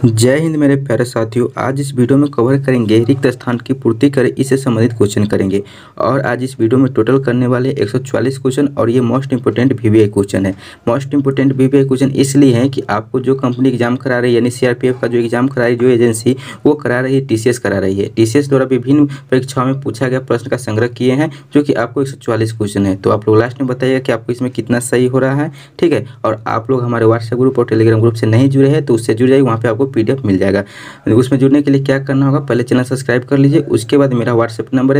जय हिंद मेरे प्यारे साथियों। आज इस वीडियो में कवर करेंगे रिक्त स्थान की पूर्ति करें, इससे संबंधित क्वेश्चन करेंगे। और आज इस वीडियो में टोटल करने वाले 144 क्वेश्चन और ये मोस्ट इंपोर्टेंट वीवीआई क्वेश्चन है। मोस्ट इंपोर्टेंट वीवीआई क्वेश्चन इसलिए है कि आपको जो कंपनी एग्जाम करा रही है, यानी सीआरपीएफ का जो एग्जाम करा रही है, जो एजेंसी वो करा रही है, टीसीएस करा रही है। टीसीएस द्वारा विभिन्न परीक्षाओं में पूछा गया प्रश्न का संग्रह किए हैं, जो कि आपको 144 क्वेश्चन है। तो आप लोग लास्ट में बताइएगा कि आपको इसमें कितना सही हो रहा है, ठीक है। और आप लोग हमारे व्हाट्सएप ग्रुप और टेलीग्राम ग्रुप से नहीं जुड़े हैं तो उससे जुड़ जाइए, वहाँ पे आपको पीडीएफ मिल जाएगा। उसमें जुड़ने के लिए क्या करना होगा, पहले चैनल सब्सक्राइब कर लीजिए। उसके बाद मेरा व्हाट्सएप नंबर है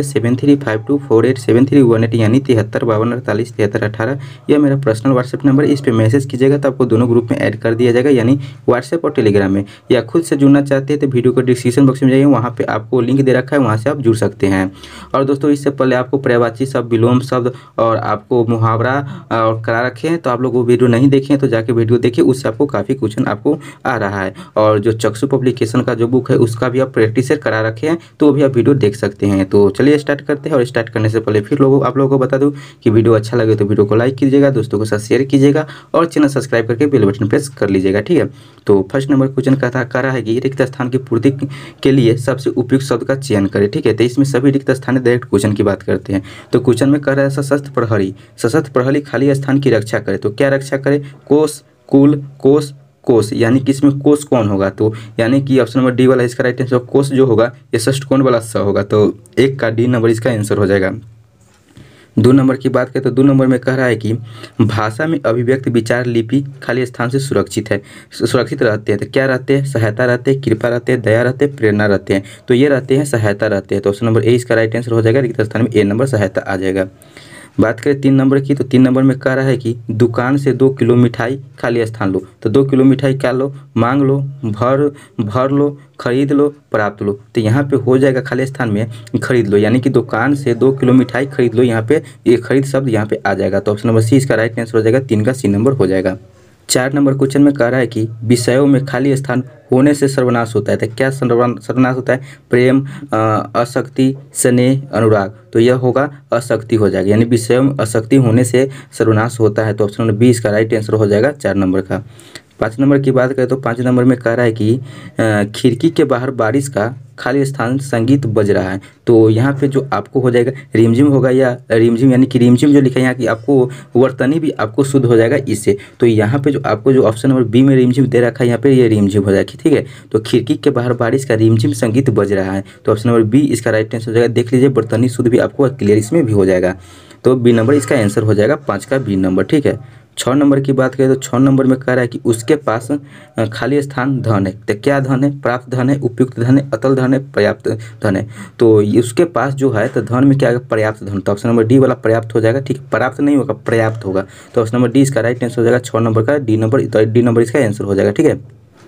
7352487318, यानी 7352487318। यह मेरा पर्सनल व्हाट्सएप नंबर है। इस पर मैसेज कीजिएगा तो आपको दोनों ग्रुप में ऐड कर दिया जाएगा, यानी व्हाट्सएप और टेलीग्राम में। या खुद से जुड़ना चाहते हैं तो वीडियो को डिस्क्रिप्शन बॉक्स में जाइए, वहाँ पे आपको लिंक दे रखा है, वहाँ से आप जुड़ सकते हैं। और दोस्तों, इससे पहले आपको पर्यायवाची शब्द, विलोम शब्द और आपको मुहावरा और करा रखे हैं, तो आप लोग वो वीडियो नहीं देखे तो जाके वीडियो देखिए, उससे आपको काफ़ी क्वेश्चन आपको आ रहा है। और जो चक्षु पब्लिकेशन का जो बुक है उसका भी आप प्रैक्टिस करा रखे हैं, तो भी आप वीडियो देख सकते हैं। तो चलिए स्टार्ट करते हैं। और स्टार्ट करने से पहले फिर आप लोगों को बता दूं कि वीडियो अच्छा लगे तो वीडियो को लाइक कीजिएगा, दोस्तों के साथ शेयर कीजिएगा और चैनल सब्सक्राइब करके बेल बटन प्रेस कर लीजिएगा, ठीक है। तो फर्स्ट नंबर क्वेश्चन कह रहा है कि रिक्त स्थान की पूर्ति के लिए सबसे उपयुक्त शब्द का चयन करें, ठीक है। तो इसमें सभी रिक्त स्थान डायरेक्ट क्वेश्चन की बात करते हैं। तो क्वेश्चन में कह रहा है सशस्त्र प्रहरी, सशस्त्र प्रहरी खाली स्थान की रक्षा करे। तो क्या रक्षा करे, कोष, कुल, कोष, कोष, यानी कि इसमें कोष कौन होगा, तो यानी कि ऑप्शन नंबर डी वाला इसका राइट आंसर। कोष जो होगा ये षष्ठकोण वाला स होगा, तो एक का डी नंबर इसका आंसर हो जाएगा। 2 नंबर की बात करें तो 2 नंबर में कह रहा है कि भाषा में अभिव्यक्त विचार लिपि खाली स्थान से सुरक्षित है, सुरक्षित रहते हैं। तो क्या रहते हैं, सहायता रहते हैं, कृपा रहते हैं, दया रहते हैं, प्रेरणा रहते हैं। तो ये रहते हैं सहायता रहते हैं, तो ऑप्शन नंबर ए इसका राइट आंसर हो जाएगा। रिक्त स्थान में ए नंबर सहायता आ जाएगा। बात करें 3 नंबर की, तो 3 नंबर में कह रहा है कि दुकान से 2 किलो मिठाई खाली स्थान लो। तो 2 किलो मिठाई क्या लो, मांग लो, भर लो, खरीद लो, प्राप्त लो। तो यहाँ पे हो जाएगा खाली स्थान में खरीद लो, यानी कि दुकान से 2 किलो मिठाई खरीद लो। यहाँ पे ये खरीद शब्द यहाँ पे आ जाएगा, तो ऑप्शन नंबर सी इसका राइट आंसर हो जाएगा। 3 का सी नंबर हो जाएगा। 4 नंबर क्वेश्चन में कह रहा है कि विषयों में खाली स्थान होने से सर्वनाश होता है। तो क्या सर्वनाश होता है, प्रेम, आसक्ति, स्नेह, अनुराग। तो यह होगा अशक्ति हो जाएगा, यानी विषयों में अशक्ति होने से सर्वनाश होता है। तो ऑप्शन नंबर बी इसका राइट आंसर हो जाएगा 4 नंबर का। 5 नंबर की बात करें तो 5 नंबर में कह रहा है कि खिड़की के बाहर बारिश का खाली स्थान संगीत बज रहा है। तो यहाँ पे जो आपको हो जाएगा रिमझिम होगा, या रिमझिम यानी कि रिमझिम जो लिखा है यहाँ की आपको वर्तनी भी आपको शुद्ध हो जाएगा इससे। तो यहाँ पे जो आपको जो ऑप्शन नंबर बी में रिमझिम दे रखा है, यहाँ पे ये रिमझिम हो जाएगी, ठीक है। तो खिड़की के बाहर बारिश का रिमझिम संगीत बज रहा है, तो ऑप्शन नंबर बी इसका राइट आंसर हो जाएगा। देख लीजिए वर्तनी शुद्ध भी आपको क्लियर इसमें भी हो जाएगा, तो बी नंबर इसका आंसर हो जाएगा, 5 का बी नंबर, ठीक है। 6 नंबर की बात करें तो 6 नंबर में कह रहा है कि उसके पास खाली स्थान धन है। तो क्या धन है, प्राप्त धन है, उपयुक्त धन है, अतल धन है, पर्याप्त धन है। तो उसके पास जो है तो धन में क्या है, पर्याप्त धन। तो ऑप्शन नंबर डी वाला पर्याप्त हो जाएगा, ठीक है। प्राप्त नहीं होगा, पर्याप्त होगा, तो ऑप्शन नंबर डी इसका राइट आंसर हो जाएगा। 6 नंबर का डी नंबर इसका आंसर हो जाएगा, ठीक है।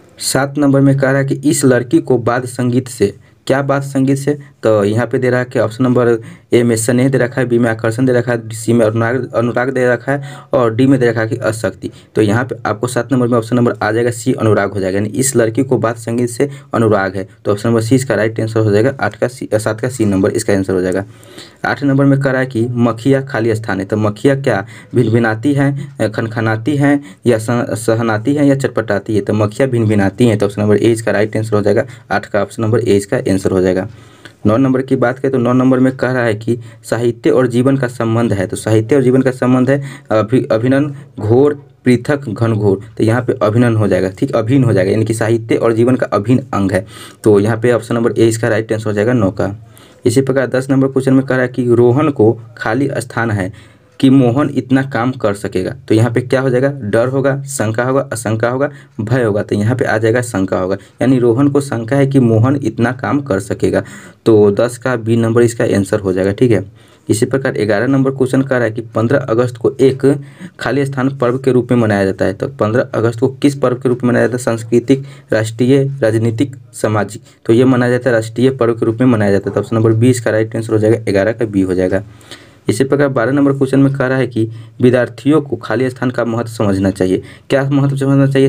7 नंबर में कह रहा है कि इस लड़की को वाद्य संगीत से, क्या बात संगीत से, तो यहाँ पे दे रहा है कि ऑप्शन नंबर ए में स्नेह दे रखा है, बी में आकर्षण दे रखा है, सी में अनुराग दे रखा है और डी में दे रखा है कि अशक्ति। तो यहाँ पे आपको 7 नंबर में ऑप्शन नंबर आ जाएगा सी, अनुराग हो जाएगा, यानी इस लड़की को बात संगीत से अनुराग है। तो ऑप्शन नंबर सी इसका राइट आंसर हो जाएगा। 7 का सी नंबर इसका आंसर हो जाएगा। 8 नंबर में कह रहा है कि मक्खियाँ खाली स्थान है। तो मक्खियाँ क्या भिनभिनाती हैं, खनखनाती हैं, या सहनाती हैं, या चटपटाती है। तो मक्खियाँ भिनभिनाती हैं, तो ऑप्शन नंबर ए इसका राइट आंसर हो जाएगा। 8 का ऑप्शन नंबर ए इसका आंसर हो जाएगा। 9 नंबर की बात करें तो 9 नंबर में कह रहा है कि साहित्य और जीवन का संबंध है। तो साहित्य और जीवन का संबंध है अभिन्न, घोर, पृथक, घनघोर। तो यहाँ पे अभिन्न हो जाएगा, ठीक, अभिन्न हो जाएगा, यानी कि साहित्य और जीवन का अभिन्न अंग है। तो यहाँ पे ऑप्शन नंबर ए इसका राइट आंसर हो जाएगा, 9 का। इसी प्रकार 10 नंबर क्वेश्चन में कह रहा है कि रोहन को खाली स्थान है कि मोहन इतना काम कर सकेगा। तो यहाँ पे क्या हो जाएगा, डर होगा, शंका होगा, आशंका होगा, भय होगा। तो यहाँ पे आ जाएगा शंका होगा, यानी रोहन को शंका है कि मोहन इतना काम कर सकेगा। तो 10 का बी नंबर इसका आंसर हो जाएगा, ठीक है। इसी प्रकार 11 नंबर क्वेश्चन कह रहा है कि 15 अगस्त को एक खाली स्थान पर्व के रूप में मनाया जाता है। तो 15 अगस्त को किस पर्व के रूप में मनाया जाता है, सांस्कृतिक, राष्ट्रीय, राजनीतिक, सामाजिक। तो ये मनाया जाता है राष्ट्रीय पर्व के रूप में मनाया जाता है। तो ऑप्शन नंबर 20 का राइट आंसर हो जाएगा। 11 का बी हो जाएगा। इसी प्रकार 12 नंबर क्वेश्चन में कह रहा है कि विद्यार्थियों को खाली स्थान का महत्व समझना चाहिए। क्या महत्व समझना चाहिए,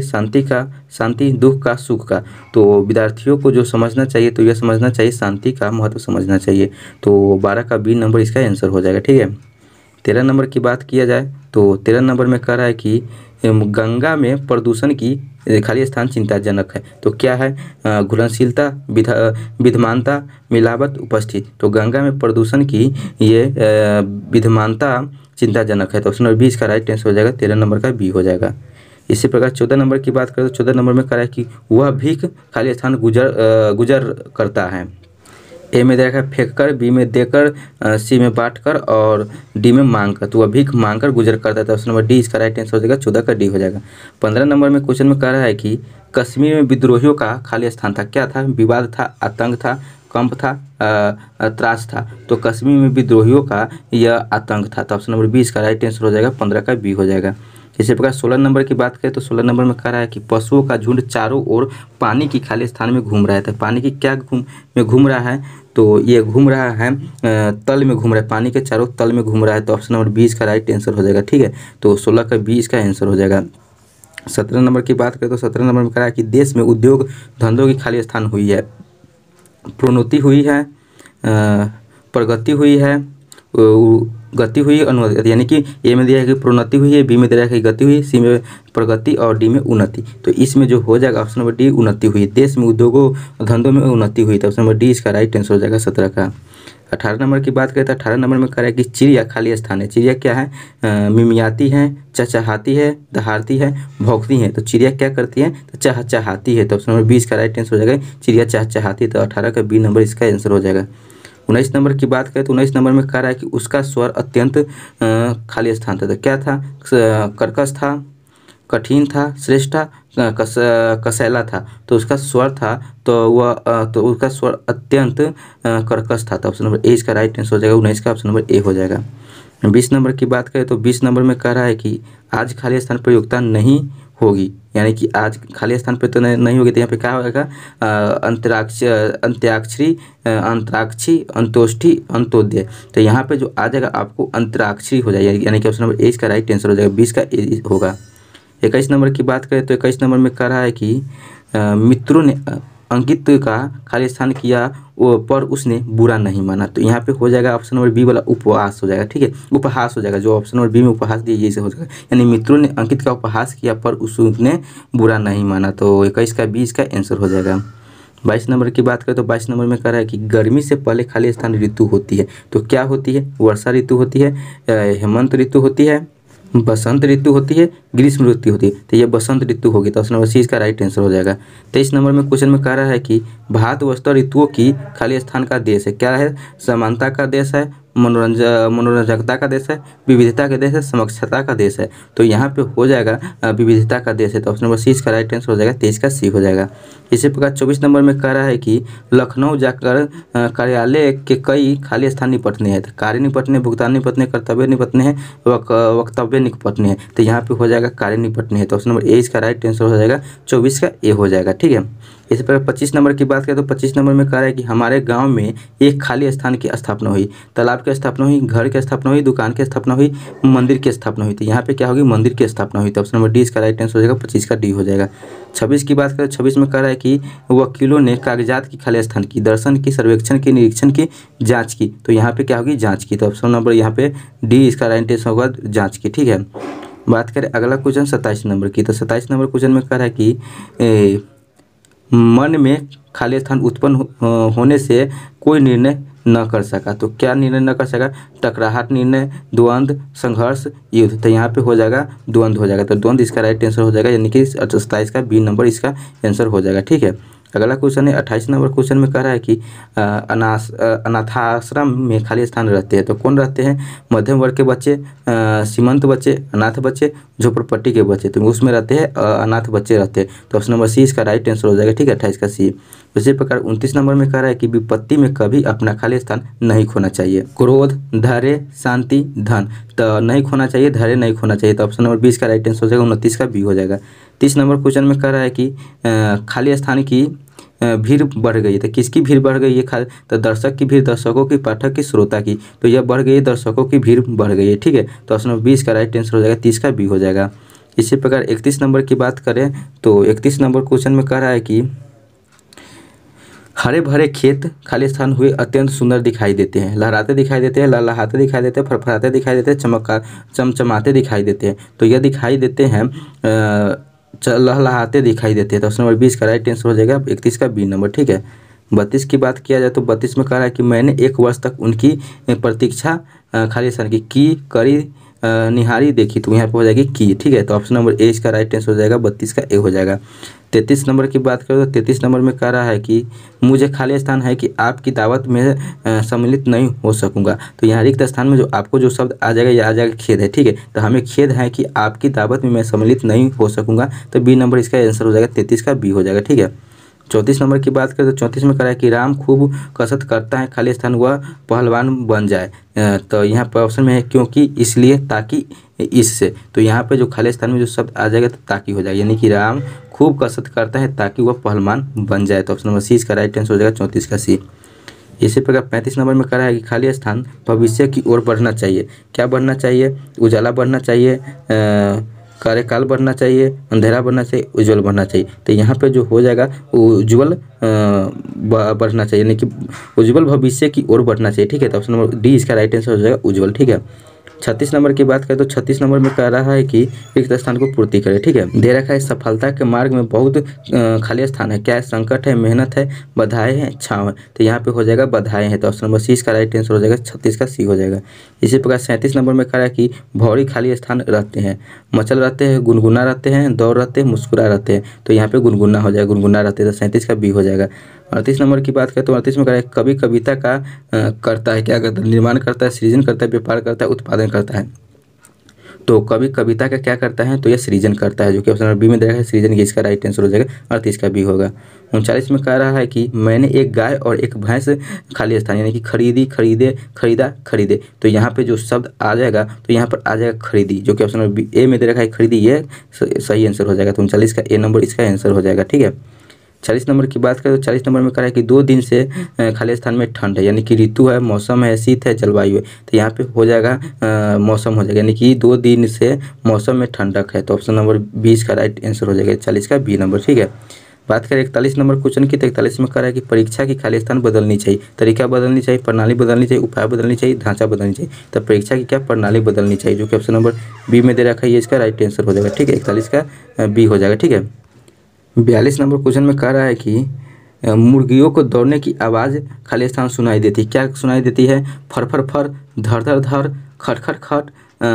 शांति, दुख का, सुख का। तो विद्यार्थियों को जो समझना चाहिए तो यह समझना चाहिए शांति का महत्व समझना चाहिए। तो 12 का बी नंबर इसका आंसर हो जाएगा, ठीक है। 13 नंबर की बात किया जाए तो 13 नंबर में कह रहा है कि गंगा में प्रदूषण की खाली स्थान चिंताजनक है। तो क्या है? घुलनशीलता, विद्यमानता, मिलावट, उपस्थिति। तो गंगा में प्रदूषण की ये विद्यमानता चिंताजनक है। तो ऑप्शन नंबर 20 का राइट आंसर हो जाएगा, 13 नंबर का बी हो जाएगा। इसी प्रकार 14 नंबर की बात करें तो 14 नंबर में कह रहा है कि वह भीख खाली स्थान गुजर करता है। ए में दे रखा है फेंक कर, बी में देकर, सी में बांट कर और डी में मांग कर। तो वह भीख मांग कर गुजर करता था। ऑप्शन नंबर डी इसका राइट आंसर हो जाएगा, 14 का डी हो जाएगा। 15 नंबर में क्वेश्चन में कह रहा है कि कश्मीर में विद्रोहियों का खाली स्थान था। क्या था? विवाद था, आतंक था, कंप था, त्रास था। तो कश्मीर में विद्रोहियों का यह आतंक था। तो ऑप्शन नंबर 20 का राइट आंसर हो जाएगा, 15 का बी हो जाएगा। इसी प्रकार 16 नंबर की बात करें तो 16 नंबर में कह रहा है कि पशुओं का झुंड चारों ओर पानी की खाली स्थान में घूम रहा है। तो पानी की क्या घूम रहा है? तो ये घूम रहा है तल में घूम रहा है, पानी के चारों तल में घूम रहा है। तो ऑप्शन नंबर 20 का राइट आंसर हो जाएगा। ठीक है, तो 16 का 20 का आंसर हो जाएगा। 17 नंबर की बात करें तो 17 नंबर में कह रहा है कि देश में उद्योग धंधों की खाली स्थान हुई है, प्रोन्नति हुई है, प्रगति हुई है, गति हुई, अनुन्नति। यानी कि ए में दिया है कि प्रोन्नति हुई है, बी में दिया है कि गति हुई, सी में प्रगति और डी में उन्नति। तो इसमें जो हो जाएगा ऑप्शन नंबर डी उन्नति हुई। देश में उद्योगों धंधों में उन्नति हुई। तो ऑप्शन नंबर डी इसका राइट आंसर हो जाएगा 17 का। 18 नंबर की बात करें तो 18 नंबर में कह रहा है कि चिड़िया खाली स्थान है। चिड़िया क्या है? मिमियाती है, चहचहाती है, दहाड़ती है, भौंकती है। तो चिड़िया क्या करती है? तो चहचहाती है। तो ऑप्शन नंबर 20 का राइट आंसर हो जाएगा, चिड़िया चहचहाती है। तो 18 का बी नंबर इसका आंसर हो जाएगा। 19 नंबर की बात करें तो 19 नंबर में कह रहा है कि उसका स्वर अत्यंत खाली स्थान था। तो क्या था? कर्कश था, कठिन था, श्रेष्ठ था, कसैला था। तो उसका स्वर था तो उसका स्वर अत्यंत कर्कश था। तो ऑप्शन नंबर ए इसका राइट आंसर हो जाएगा, 19 का ऑप्शन नंबर ए हो जाएगा। 20 नंबर की बात करें तो 20 नंबर में कह रहा है कि आज खाली स्थान पर योगदान नहीं होगी। यानी कि आज खाली स्थान पे तो नहीं होगी। तो यहाँ पे क्या होगा? अंत्याक्षरी, अंतराक्षी, अंतोष्ठी, अंत्योदय। तो यहाँ पे जो आ जाएगा आपको अंतराक्षरी हो जाएगा। यानी कि ऑप्शन नंबर ए इसका राइट आंसर हो जाएगा, 20 का ए होगा। 21 नंबर की बात करें तो 21 नंबर में कह रहा है कि मित्रों ने अंकित का खाली स्थान किया पर उसने बुरा नहीं माना। तो यहाँ पे हो जाएगा ऑप्शन नंबर बी वाला उपहास हो जाएगा। ठीक है, उपहास हो जाएगा। जो ऑप्शन नंबर बी में उपहास दिया ये से हो जाएगा। यानी मित्रों ने अंकित का उपहास किया पर उसने बुरा नहीं माना। तो 21 का 20 का आंसर हो जाएगा। 22 नंबर की बात करें तो 22 नंबर में कह रहा है कि गर्मी से पहले खाली स्थान ऋतु होती है। तो क्या होती है? वर्षा ऋतु होती है, हेमंत ऋतु होती है, बसंत ऋतु होती है, ग्रीष्म ऋतु होती है। तो ये बसंत ऋतु होगी। तो ऑप्शन नंबर सी इसका राइट आंसर हो जाएगा। 23 नंबर में क्वेश्चन में कह रहा है कि भारत वस्तु ऋतुओं की खाली स्थान का देश है। क्या है? समानता का देश है, मनोरंजकता का देश है, विविधता का देश है, समक्षता का देश है। तो यहाँ पे हो जाएगा विविधता का देश है। तो ऑप्शन नंबर सी इसका राइट आंसर हो जाएगा, 23 का सी हो जाएगा। इसी प्रकार 24 नंबर में कह रहा है कि लखनऊ जाकर कार्यालय के कई खाली स्थान निपटने हैं। कार्य निपटने, भुगतान निपटने, कर्तव्य निपटने हैं, वक्तव्य निपटने हैं। तो यहाँ पे हो जाएगा कार्य निपटने हैं। तो ऑप्शन नंबर ए इसका राइट आंसर हो जाएगा, 24 का ए हो जाएगा। ठीक है, इसी प्रकार 25 नंबर की बात करें तो 25 नंबर में कह रहा है कि हमारे गांव में एक खाली स्थान की स्थापना हुई, तालाब की स्थापना हुई, घर की स्थापना हुई, दुकान की स्थापना हुई, मंदिर की स्थापना हुई। तो यहाँ पे क्या होगी? मंदिर की स्थापना हुई। तो ऑप्शन नंबर डी इसका राइट आंसर हो जाएगा, 25 का डी हो जाएगा। 26 की बात करें, 26 में कह रहा है कि वकीलों ने कागजात की खाली स्थान की, दर्शन की, सर्वेक्षण की, निरीक्षण की, जाँच की। तो यहाँ पे क्या होगी? जाँच की। तो ऑप्शन नंबर यहाँ पे डी इसका राइट आंसर होगा, जाँच की। ठीक है, बात करें अगला क्वेश्चन 27 नंबर की। तो 27 नंबर क्वेश्चन में कह रहा है कि मन में खाली स्थान उत्पन्न होने से कोई निर्णय न कर सका। तो क्या निर्णय न कर सका? टकराहट, निर्णय, द्वंद्व, संघर्ष, युद्ध। तो यहाँ पे हो जाएगा द्वंद्व हो जाएगा। तो द्वंद्व इसका राइट आंसर हो जाएगा, यानी कि 27 का बी नंबर इसका आंसर हो जाएगा। ठीक है, अगला क्वेश्चन है 28 नंबर क्वेश्चन में कह रहा है कि अनाथाश्रम में खाली स्थान रहते हैं। तो कौन रहते हैं? मध्यम वर्ग के बच्चे, सीमंत बच्चे, अनाथ बच्चे, झोपड़पट्टी के बच्चे। तो उसमें रहते हैं अनाथ बच्चे रहते हैं। तो ऑप्शन नंबर सी इसका राइट आंसर हो जाएगा। ठीक है, 28 का सी। उसी प्रकार 29 नंबर में कह रहा है कि विपत्ति में कभी अपना खाली स्थान नहीं खोना चाहिए। क्रोध, धैर्य, शांति, धन। तो नहीं खोना चाहिए, धैर्य नहीं खोना चाहिए। तो ऑप्शन नंबर 20 का राइट आंसर हो जाएगा, 29 का बी हो जाएगा। 30 नंबर क्वेश्चन में कह रहा है कि खाली स्थान की भीड़ बढ़ गई। तो किसकी भीड़ बढ़ गई है? तो दर्शक की भीड़, दर्शकों की, पाठक की, श्रोता की। तो यह बढ़ गई है, दर्शकों की भीड़ बढ़ गई है। ठीक है, तो ऑप्शन नंबर 20 का राइट आंसर हो जाएगा, 30 का बी हो जाएगा। इसी प्रकार 31 नंबर की बात करें तो 31 नंबर क्वेश्चन में कह रहा है कि हरे भरे खेत खाली स्थान हुए अत्यंत सुंदर दिखाई देते हैं, लहराते दिखाई देते हैं, लहलहाते दिखाई देते हैं, फरफराते दिखाई देते हैं, चमचमाते दिखाई देते हैं। तो यह दिखाई देते हैं लहलहाते दिखाई देते हैं। तो ऑप्शन नंबर 20 का राइट आंसर हो जाएगा 31 का बी नंबर। ठीक है, 32 की बात किया जाए तो 32 में कह रहा है कि मैंने 1 वर्ष तक उनकी प्रतीक्षा खाली स्थान की करी निहारी देखी। तो यहाँ पे हो जाएगी की। ठीक है, तो ऑप्शन नंबर ए इसका राइट आंसर हो जाएगा 32 का ए हो जाएगा। 33 नंबर की बात करें तो 33 नंबर में कह रहा है कि मुझे खाली स्थान है कि आपकी दावत में सम्मिलित नहीं हो सकूंगा। तो यहाँ रिक्त स्थान में जो आपको जो शब्द आ जाएगा या आ जाएगा खेद है। ठीक है, तो हमें खेद है कि आपकी दावत में मैं सम्मिलित नहीं हो सकूंगा। तो बी नंबर इसका आंसर हो जाएगा 33 का बी हो जाएगा। ठीक है, 34 नंबर की बात करें तो 34 में कह रहा है कि राम खूब कसरत करता है, खाली स्थान वह पहलवान बन जाए। तो यहाँ पर ऑप्शन में है क्योंकि, इसलिए, ताकि, इससे। तो यहाँ पे जो खाली स्थान में जो शब्द आ जाएगा तो ताकि हो जाएगा, यानी कि राम खूब कसरत करता है ताकि वह पहलवान बन जाए। तो ऑप्शन नंबर सी इसका राइट आंसर हो जाएगा 34 का सी। इसी प्रकार 35 नंबर में कह रहा है कि खाली स्थान भविष्य की ओर बढ़ना चाहिए। क्या बढ़ना चाहिए? उजाला बढ़ना चाहिए, कार्यकाल बढ़ना चाहिए, अंधेरा बढ़ना चाहिए, उज्जवल बढ़ना चाहिए। तो यहाँ पे जो हो जाएगा उज्जवल बढ़ना चाहिए, यानी कि उज्जवल भविष्य की ओर बढ़ना चाहिए। ठीक है, तो ऑप्शन नंबर डी इसका राइट आंसर हो जाएगा उज्जवल। ठीक है, 36 नंबर की बात करें तो 36 नंबर में कह रहा है कि रिक्त स्थान को पूर्ति करें। ठीक है, दे रखा है सफलता के मार्ग में बहुत खाली स्थान है। क्या है? संकट है, मेहनत है, बधाई है, छाँव है। तो यहाँ पे हो जाएगा बधाई है। तो ऑप्शन नंबर सी इसका राइट आंसर हो जाएगा 36 का सी हो जाएगा। इसी प्रकार 37 नंबर में कह रहा है कि भौरी खाली स्थान रहते हैं, मचल रहते हैं, गुनगुना रहते हैं, दौड़ रहते हैं, मुस्कुरा रहते हैं। तो यहाँ पे गुनगुना हो जाएगा, गुनगुना रहते हैं। तो 37 का बी हो जाएगा। 38 नंबर की बात करें तो 38 में कह रहा है कवि कविता का करता है, क्या करता है? निर्माण करता है, सृजन करता है, व्यापार करता है, उत्पादन करता है। तो कवि कविता का क्या करता है? तो यह सृजन करता है, जो कि ऑप्शन नंबर बी में दे रखा है सृजन। ये इसका राइट आंसर हो जाएगा 38 का बी होगा। 39 में कह रहा है कि मैंने एक गाय और एक भैंस खाली स्थान, यानी कि खरीदी, खरीदे, खरीदा, खरीदे। तो यहाँ पे जो शब्द आ जाएगा तो यहाँ पर आ जाएगा खरीदी, जो कि ऑप्शन नंबर ए में दे रखा है खरीदी। ये सही आंसर हो जाएगा। तो 39 का ए नंबर इसका आंसर हो जाएगा। ठीक है, 40 नंबर की बात करें तो 40 नंबर में कह रहा है कि 2 दिन से खाली स्थान में ठंड है, यानी कि ऋतु है, मौसम है, शीत है, जलवायु है। तो यहाँ पे हो जाएगा मौसम हो जाएगा, यानी कि 2 दिन से मौसम में ठंडक है। तो ऑप्शन नंबर 20 का राइट आंसर हो जाएगा 40 का बी नंबर। ठीक है, बात करें 41 नंबर क्वेश्चन की, तो 41 में कह रहा है कि परीक्षा की खाली स्थान बदलनी चाहिए, तरीका बदलनी चाहिए, प्रणाली बदलनी चाहिए, उपाय बदलनी चाहिए, ढांचा बदलनी चाहिए। तो परीक्षा की क्या प्रणाली बदलनी चाहिए, जो कि ऑप्शन नंबर बी में दे रखा है, ये इसका राइट आंसर हो जाएगा। ठीक है, 41 का बी हो जाएगा। ठीक है, 42 नंबर क्वेश्चन में कह रहा है कि मुर्गियों को दौड़ने की आवाज़ खाली स्थान सुनाई देती है। क्या सुनाई देती है? फर फर फर, धर धर धर, खट खट खट,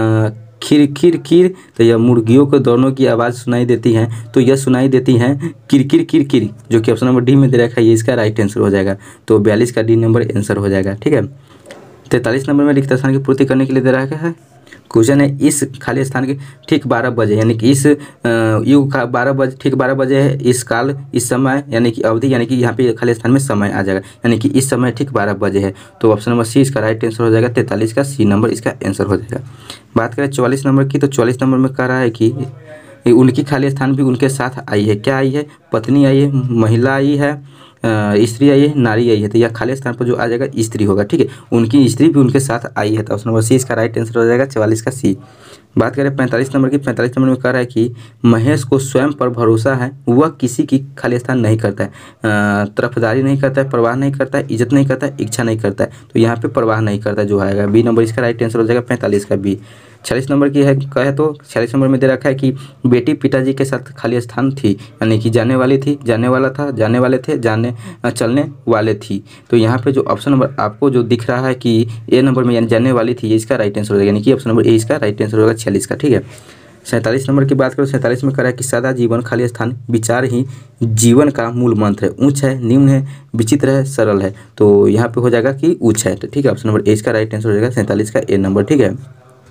खीर खीर खीर। तो यह मुर्गियों को दौड़ने की आवाज़ सुनाई देती है। तो यह सुनाई देती है किरकिर किरकिर, जो कि ऑप्शन नंबर डी में दे रखा है, ये इसका राइट आंसर हो जाएगा। तो 42 का डी नंबर आंसर हो जाएगा। ठीक है, 43 नंबर में रिक्त स्थान की पूर्ति करने के लिए दे रखा है। क्वेश्चन है इस खाली स्थान के ठीक 12 बजे, यानी कि इस युग का 12 बजे, ठीक 12 बजे है, इस काल, इस समय, यानी कि अवधि, यानी कि यहाँ पे खाली स्थान में समय आ जाएगा, यानी कि इस समय ठीक 12 बजे है। तो ऑप्शन नंबर सी इसका राइट आंसर हो जाएगा। 43 का सी नंबर इसका आंसर हो जाएगा। बात करें 44 नंबर की, तो 44 नंबर में कह रहा है कि उनकी खाली स्थान भी उनके साथ आई है। क्या आई है? पत्नी आई है, महिला आई है, स्त्री आई है, नारी आई है। तो यह खाली स्थान पर जो आ जाएगा स्त्री होगा। ठीक है, उनकी स्त्री भी उनके साथ आई है। तो ऑप्शन नंबर सी इसका राइट आंसर हो जाएगा 44 का सी। बात करें 45 नंबर की, 45 नंबर में कह रहा है कि महेश को स्वयं पर भरोसा है, वह किसी की खाली स्थान नहीं करता है, तरफदारी नहीं करता है, परवाह नहीं करता है, इज्जत नहीं करता है, इच्छा नहीं करता है। तो यहाँ पे परवाह नहीं करता जो आएगा, बी नंबर इसका राइट आंसर हो जाएगा 45 का बी। 46 नंबर की है कहे तो 46 नंबर में दे रखा है कि बेटी पिताजी के साथ खाली स्थान थी, यानी कि जाने वाली थी, जाने वाला था, जाने वाले थे, जाने चलने वाले थी। तो यहाँ पे जो ऑप्शन नंबर आपको जो दिख रहा है कि ए नंबर में यानी जाने वाली थी, ये इसका राइट आंसर हो जाएगा, यानी कि ऑप्शन नंबर ए इसका राइट आंसर होगा 46 का। ठीक है, 47 नंबर की बात करो, 47 में कह रहा है कि सदा जीवन खाली स्थान विचार ही जीवन का मूल मंत्र है, उच्च है, निम्न है, विचित्र है, सरल है। तो यहाँ पे हो जाएगा कि उच्च है। तो ठीक है, ऑप्शन नंबर ए इसका राइट आंसर हो जाएगा 47 का ए नंबर। ठीक है,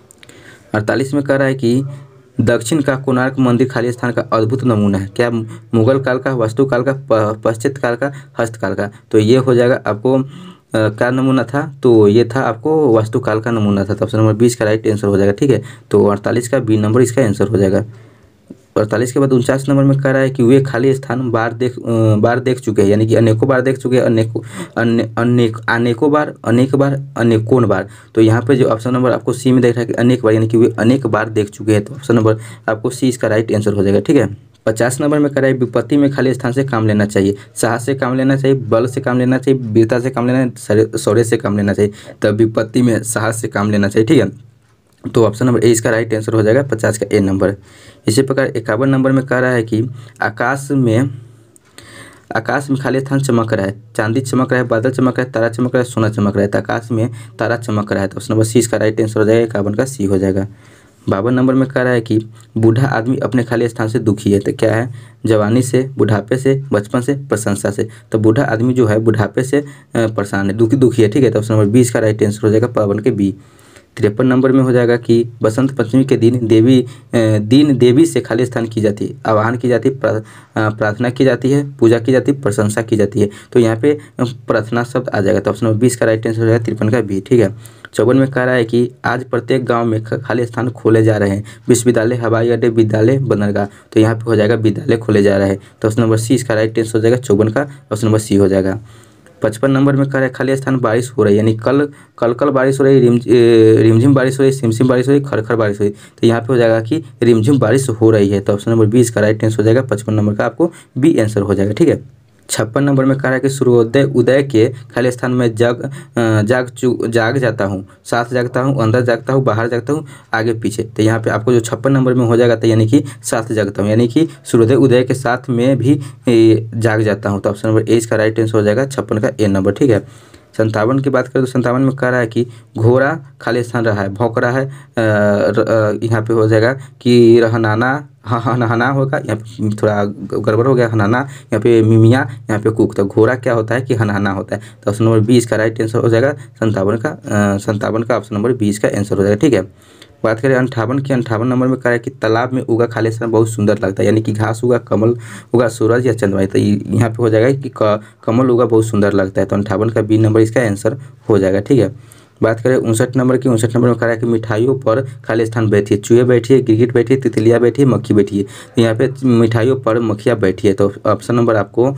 48 में कह रहा है कि दक्षिण का कोणार्क मंदिर खाली स्थान का अद्भुत नमूना है। क्या? मुगल काल का, वास्तुकाल का, पश्चिम काल का, हस्तकाल का। तो ये हो जाएगा आपको क्या नमूना था? तो ये था आपको वास्तुकाल का नमूना था। तो ऑप्शन नंबर 20 का राइट आंसर हो जाएगा। ठीक है, तो 48 का बी नंबर इसका आंसर हो जाएगा। 48 के बाद 49 नंबर में कह रहा है कि वे खाली स्थान बार देख चुके हैं, यानी कि अनेकों बार देख चुके हैं, अनेकों बार, अनेक बार, अनेकों बार। तो यहाँ पे जो ऑप्शन नंबर आपको सी में देख रहा है कि अनेक बार, यानी कि वे अनेक बार देख चुके हैं। तो ऑप्शन नंबर आपको सी इसका राइट आंसर हो जाएगा। ठीक है, 50 नंबर में कह रहा है विपत्ति में खाली स्थान से काम लेना चाहिए। साहस से काम लेना चाहिए, बल से काम लेना चाहिए, वीरता से काम लेना, शौर्य से काम लेना चाहिए। तब विपत्ति में साहस से काम लेना चाहिए, ठीक है। तो ऑप्शन नंबर ए इसका राइट आंसर हो जाएगा 50 का ए नंबर। इसी प्रकार 51 नंबर में कह रहा है कि आकाश में खाली स्थान चमक रहा है, चांदी चमक रहा है, बादल चमक रहा है, तारा चमक रहा है, सोना चमक रहा है। तो आकाश में तारा चमक रहा है, तो ऑप्शन नंबर सी इसका राइट आंसर हो जाएगा, 51 का सी हो जाएगा। 52 नंबर में कह रहा है कि बूढ़ा आदमी अपने खाली स्थान से दुखी है। तो क्या है, जवानी से, बुढ़ापे से, बचपन से, प्रशंसा से। तो बूढ़ा आदमी जो है बुढ़ापे से परेशान है, दुखी है, ठीक है। तो ऑप्शन नंबर 20 का राइट आंसर हो जाएगा 52 के बी। 53 नंबर में हो जाएगा कि बसंत पंचमी के दिन देवी से खाली स्थान की जाती है, आवाहन की जाती है, प्रार्थना की जाती है, पूजा की जाती है, प्रशंसा की जाती है। तो यहाँ पे प्रार्थना शब्द आ जाएगा। तो ऑप्शन नंबर 20 का राइट आंसर हो जाएगा 53 का बी, ठीक है। 54 में कह रहा है कि आज प्रत्येक गांव में खाली स्थान खोले जा रहे हैं, विश्वविद्यालय, हवाई अड्डे, विद्यालय, बंदरगाह। तो यहाँ पे हो जाएगा विद्यालय खोले जा रहे हैं। तो ऑप्शन नंबर सी इसका राइट आंसर हो जाएगा 54 का, ऑप्शन नंबर सी हो जाएगा। 55 नंबर में कह रहा है खाली स्थान बारिश हो रही है, यानी कल बारिश हो रही है, रिमझिम बारिश हो रही है, सिमसिम बारिश हो रही है, खरखर बारिश हो रही है। तो यहाँ पे हो जाएगा कि रिमझिम बारिश हो रही है। तो ऑप्शन नंबर 20 का राइट आंसर हो जाएगा 55 नंबर का, आपको बी आंसर हो जाएगा, ठीक है। 56 नंबर में कह रहा है कि सूर्योदय उदय के खाली स्थान में जाग जाता हूँ, साथ जागता हूँ, अंदर जागता हूँ, बाहर जागता हूँ, आगे पीछे। तो यहाँ पे आपको जो 56 नंबर में हो जाएगा, तो यानी कि साथ जागता हूँ, यानी कि सूर्योदय उदय के साथ में भी जाग जाता हूँ। तो ऑप्शन नंबर ए इसका राइट आंसर हो जाएगा 56 का ए नंबर, ठीक है। 57 की बात करें तो 57 में कह रहा है कि घोड़ा खाली स्थान रहा है, भौंक रहा है। यहाँ पे हो जाएगा कि रहनाना, हनाना होगा, यहाँ पे थोड़ा गड़बड़ हो गया, हनाना, यहाँ पे मिमिया, यहाँ पे कुक। तो घोड़ा क्या होता है कि हनाना होता है। तो ऑप्शन नंबर 20 का राइट आंसर हो जाएगा 57 का ऑप्शन नंबर 20 का आंसर हो जाएगा, ठीक है। बात करें 58 की, 58 नंबर में कह रहा है कि तालाब में उगा खाली स्थान बहुत सुंदर लगता है, यानी कि घास उगा, कमल उगा, सूरज या चंद्रमा। तो यहाँ पे हो जाएगा कि कमल उगा बहुत सुंदर लगता है। तो 58 का बी नंबर इसका आंसर हो जाएगा, ठीक है। बात करें 59 नंबर की, 59 नंबर में कह रहा है कि मिठाइयों पर खाली स्थान बैठी है, चूहे बैठी है, गिरगिट बैठी है, तितलियाँ बैठी है, मक्खी बैठी है। तो यहाँ पे मिठाइयों पर मक्खियाँ बैठी है। तो ऑप्शन नंबर आपको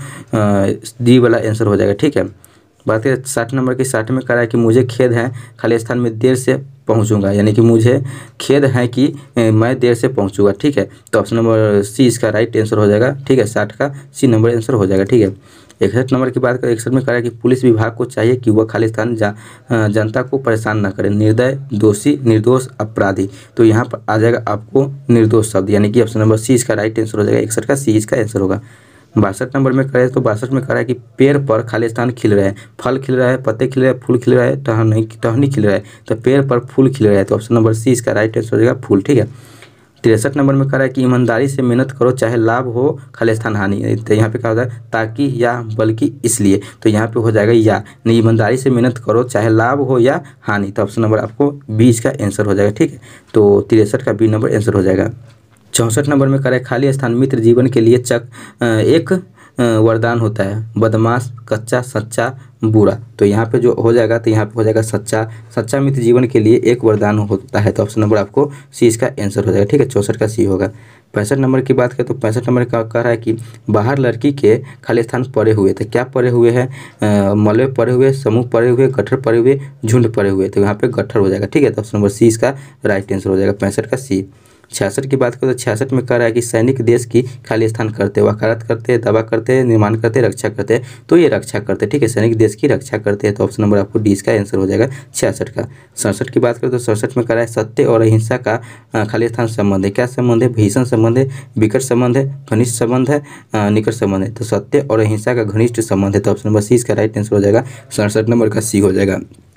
डी वाला आंसर हो जाएगा, ठीक है। बात करें 60 नंबर की, 60 में कह रहा है कि मुझे खेद है खाली स्थान में देर से पहुंचूंगा, यानी कि मुझे खेद है कि मैं देर से पहुंचूंगा, ठीक है। तो ऑप्शन नंबर सी इसका राइट आंसर हो जाएगा, ठीक है। 60 का सी नंबर आंसर हो जाएगा, ठीक है। 61 नंबर की बात करें, 61 में कह रहा है कि पुलिस विभाग को चाहिए कि वह खाली स्थान जनता को परेशान न करे, निर्दय, दोषी, निर्दोष, अपराधी। तो यहाँ पर आ जाएगा आपको निर्दोष शब्द, यानी कि ऑप्शन नंबर सी इसका राइट आंसर हो जाएगा। 61 का सी इसका आंसर होगा। 62 नंबर में करें तो 62 में कह रहा है कि पेड़ पर खाली स्थान खिल रहे हैं, फल खिल रहा है, पत्ते खिल रहे हैं, फूल खिल रहा है, टहनी खिल रहा है। तो पेड़ पर फूल खिल रहा है। तो ऑप्शन नंबर सी इसका राइट आंसर हो जाएगा फूल, ठीक है। 63 नंबर में कह रहा है कि ईमानदारी से मेहनत करो चाहे लाभ हो खाली स्थान हानि। तो यहाँ पे क्या होता है, ताकि या बल्कि इसलिए। तो यहाँ पे हो जाएगा या, नहीं, ईमानदारी से मेहनत करो चाहे लाभ हो या हानि। तो ऑप्शन नंबर आपको 20 का आंसर हो जाएगा, ठीक है। तो 63 का बी नंबर आंसर हो जाएगा। 64 नंबर में कह रहा है खाली स्थान मित्र जीवन के लिए एक वरदान होता है, बदमाश, कच्चा, सच्चा, बुरा। तो यहाँ पे जो हो जाएगा, तो यहाँ पे हो जाएगा सच्चा मित्र जीवन के लिए एक वरदान होता है। तो ऑप्शन नंबर आपको सी इसका आंसर हो जाएगा, ठीक है। 64 का सी होगा। 65 नंबर की बात करें तो 65 नंबर का कह रहा है कि बाहर लड़की के खाली स्थान पड़े हुए थे। क्या पड़े हुए हैं, मलबे पड़े हुए, समूह पड़े हुए, गट्ठर पड़े हुए, झुंड पड़े हुए। तो यहाँ पे गट्ठर हो जाएगा, ठीक है। तो ऑप्शन नंबर सी इसका राइट आंसर हो जाएगा, 65 का सी। 66 की बात करें तो 66 में कह रहा है कि सैनिक देश की खाली स्थान करते, वकालत करते, दवा करते, निर्माण करते, रक्षा करते। तो ये रक्षा करते, ठीक है, सैनिक देश की रक्षा करते हैं। तो ऑप्शन नंबर आपको डी इसका आंसर हो जाएगा 66 का। 67 की बात करें तो 67 में कह रहा है सत्य और अहिंसा का खाली स्थान संबंध है। क्या संबंध है, भीषण संबंध है, विकट संबंध है, घनिष्ठ संबंध है, निकट संबंध है। तो सत्य और अहिंसा का घनिष्ठ संबंध है। तो ऑप्शन नंबर सी इसका राइट आंसर हो जाएगा, 67 नंबर का सी हो जाएगा।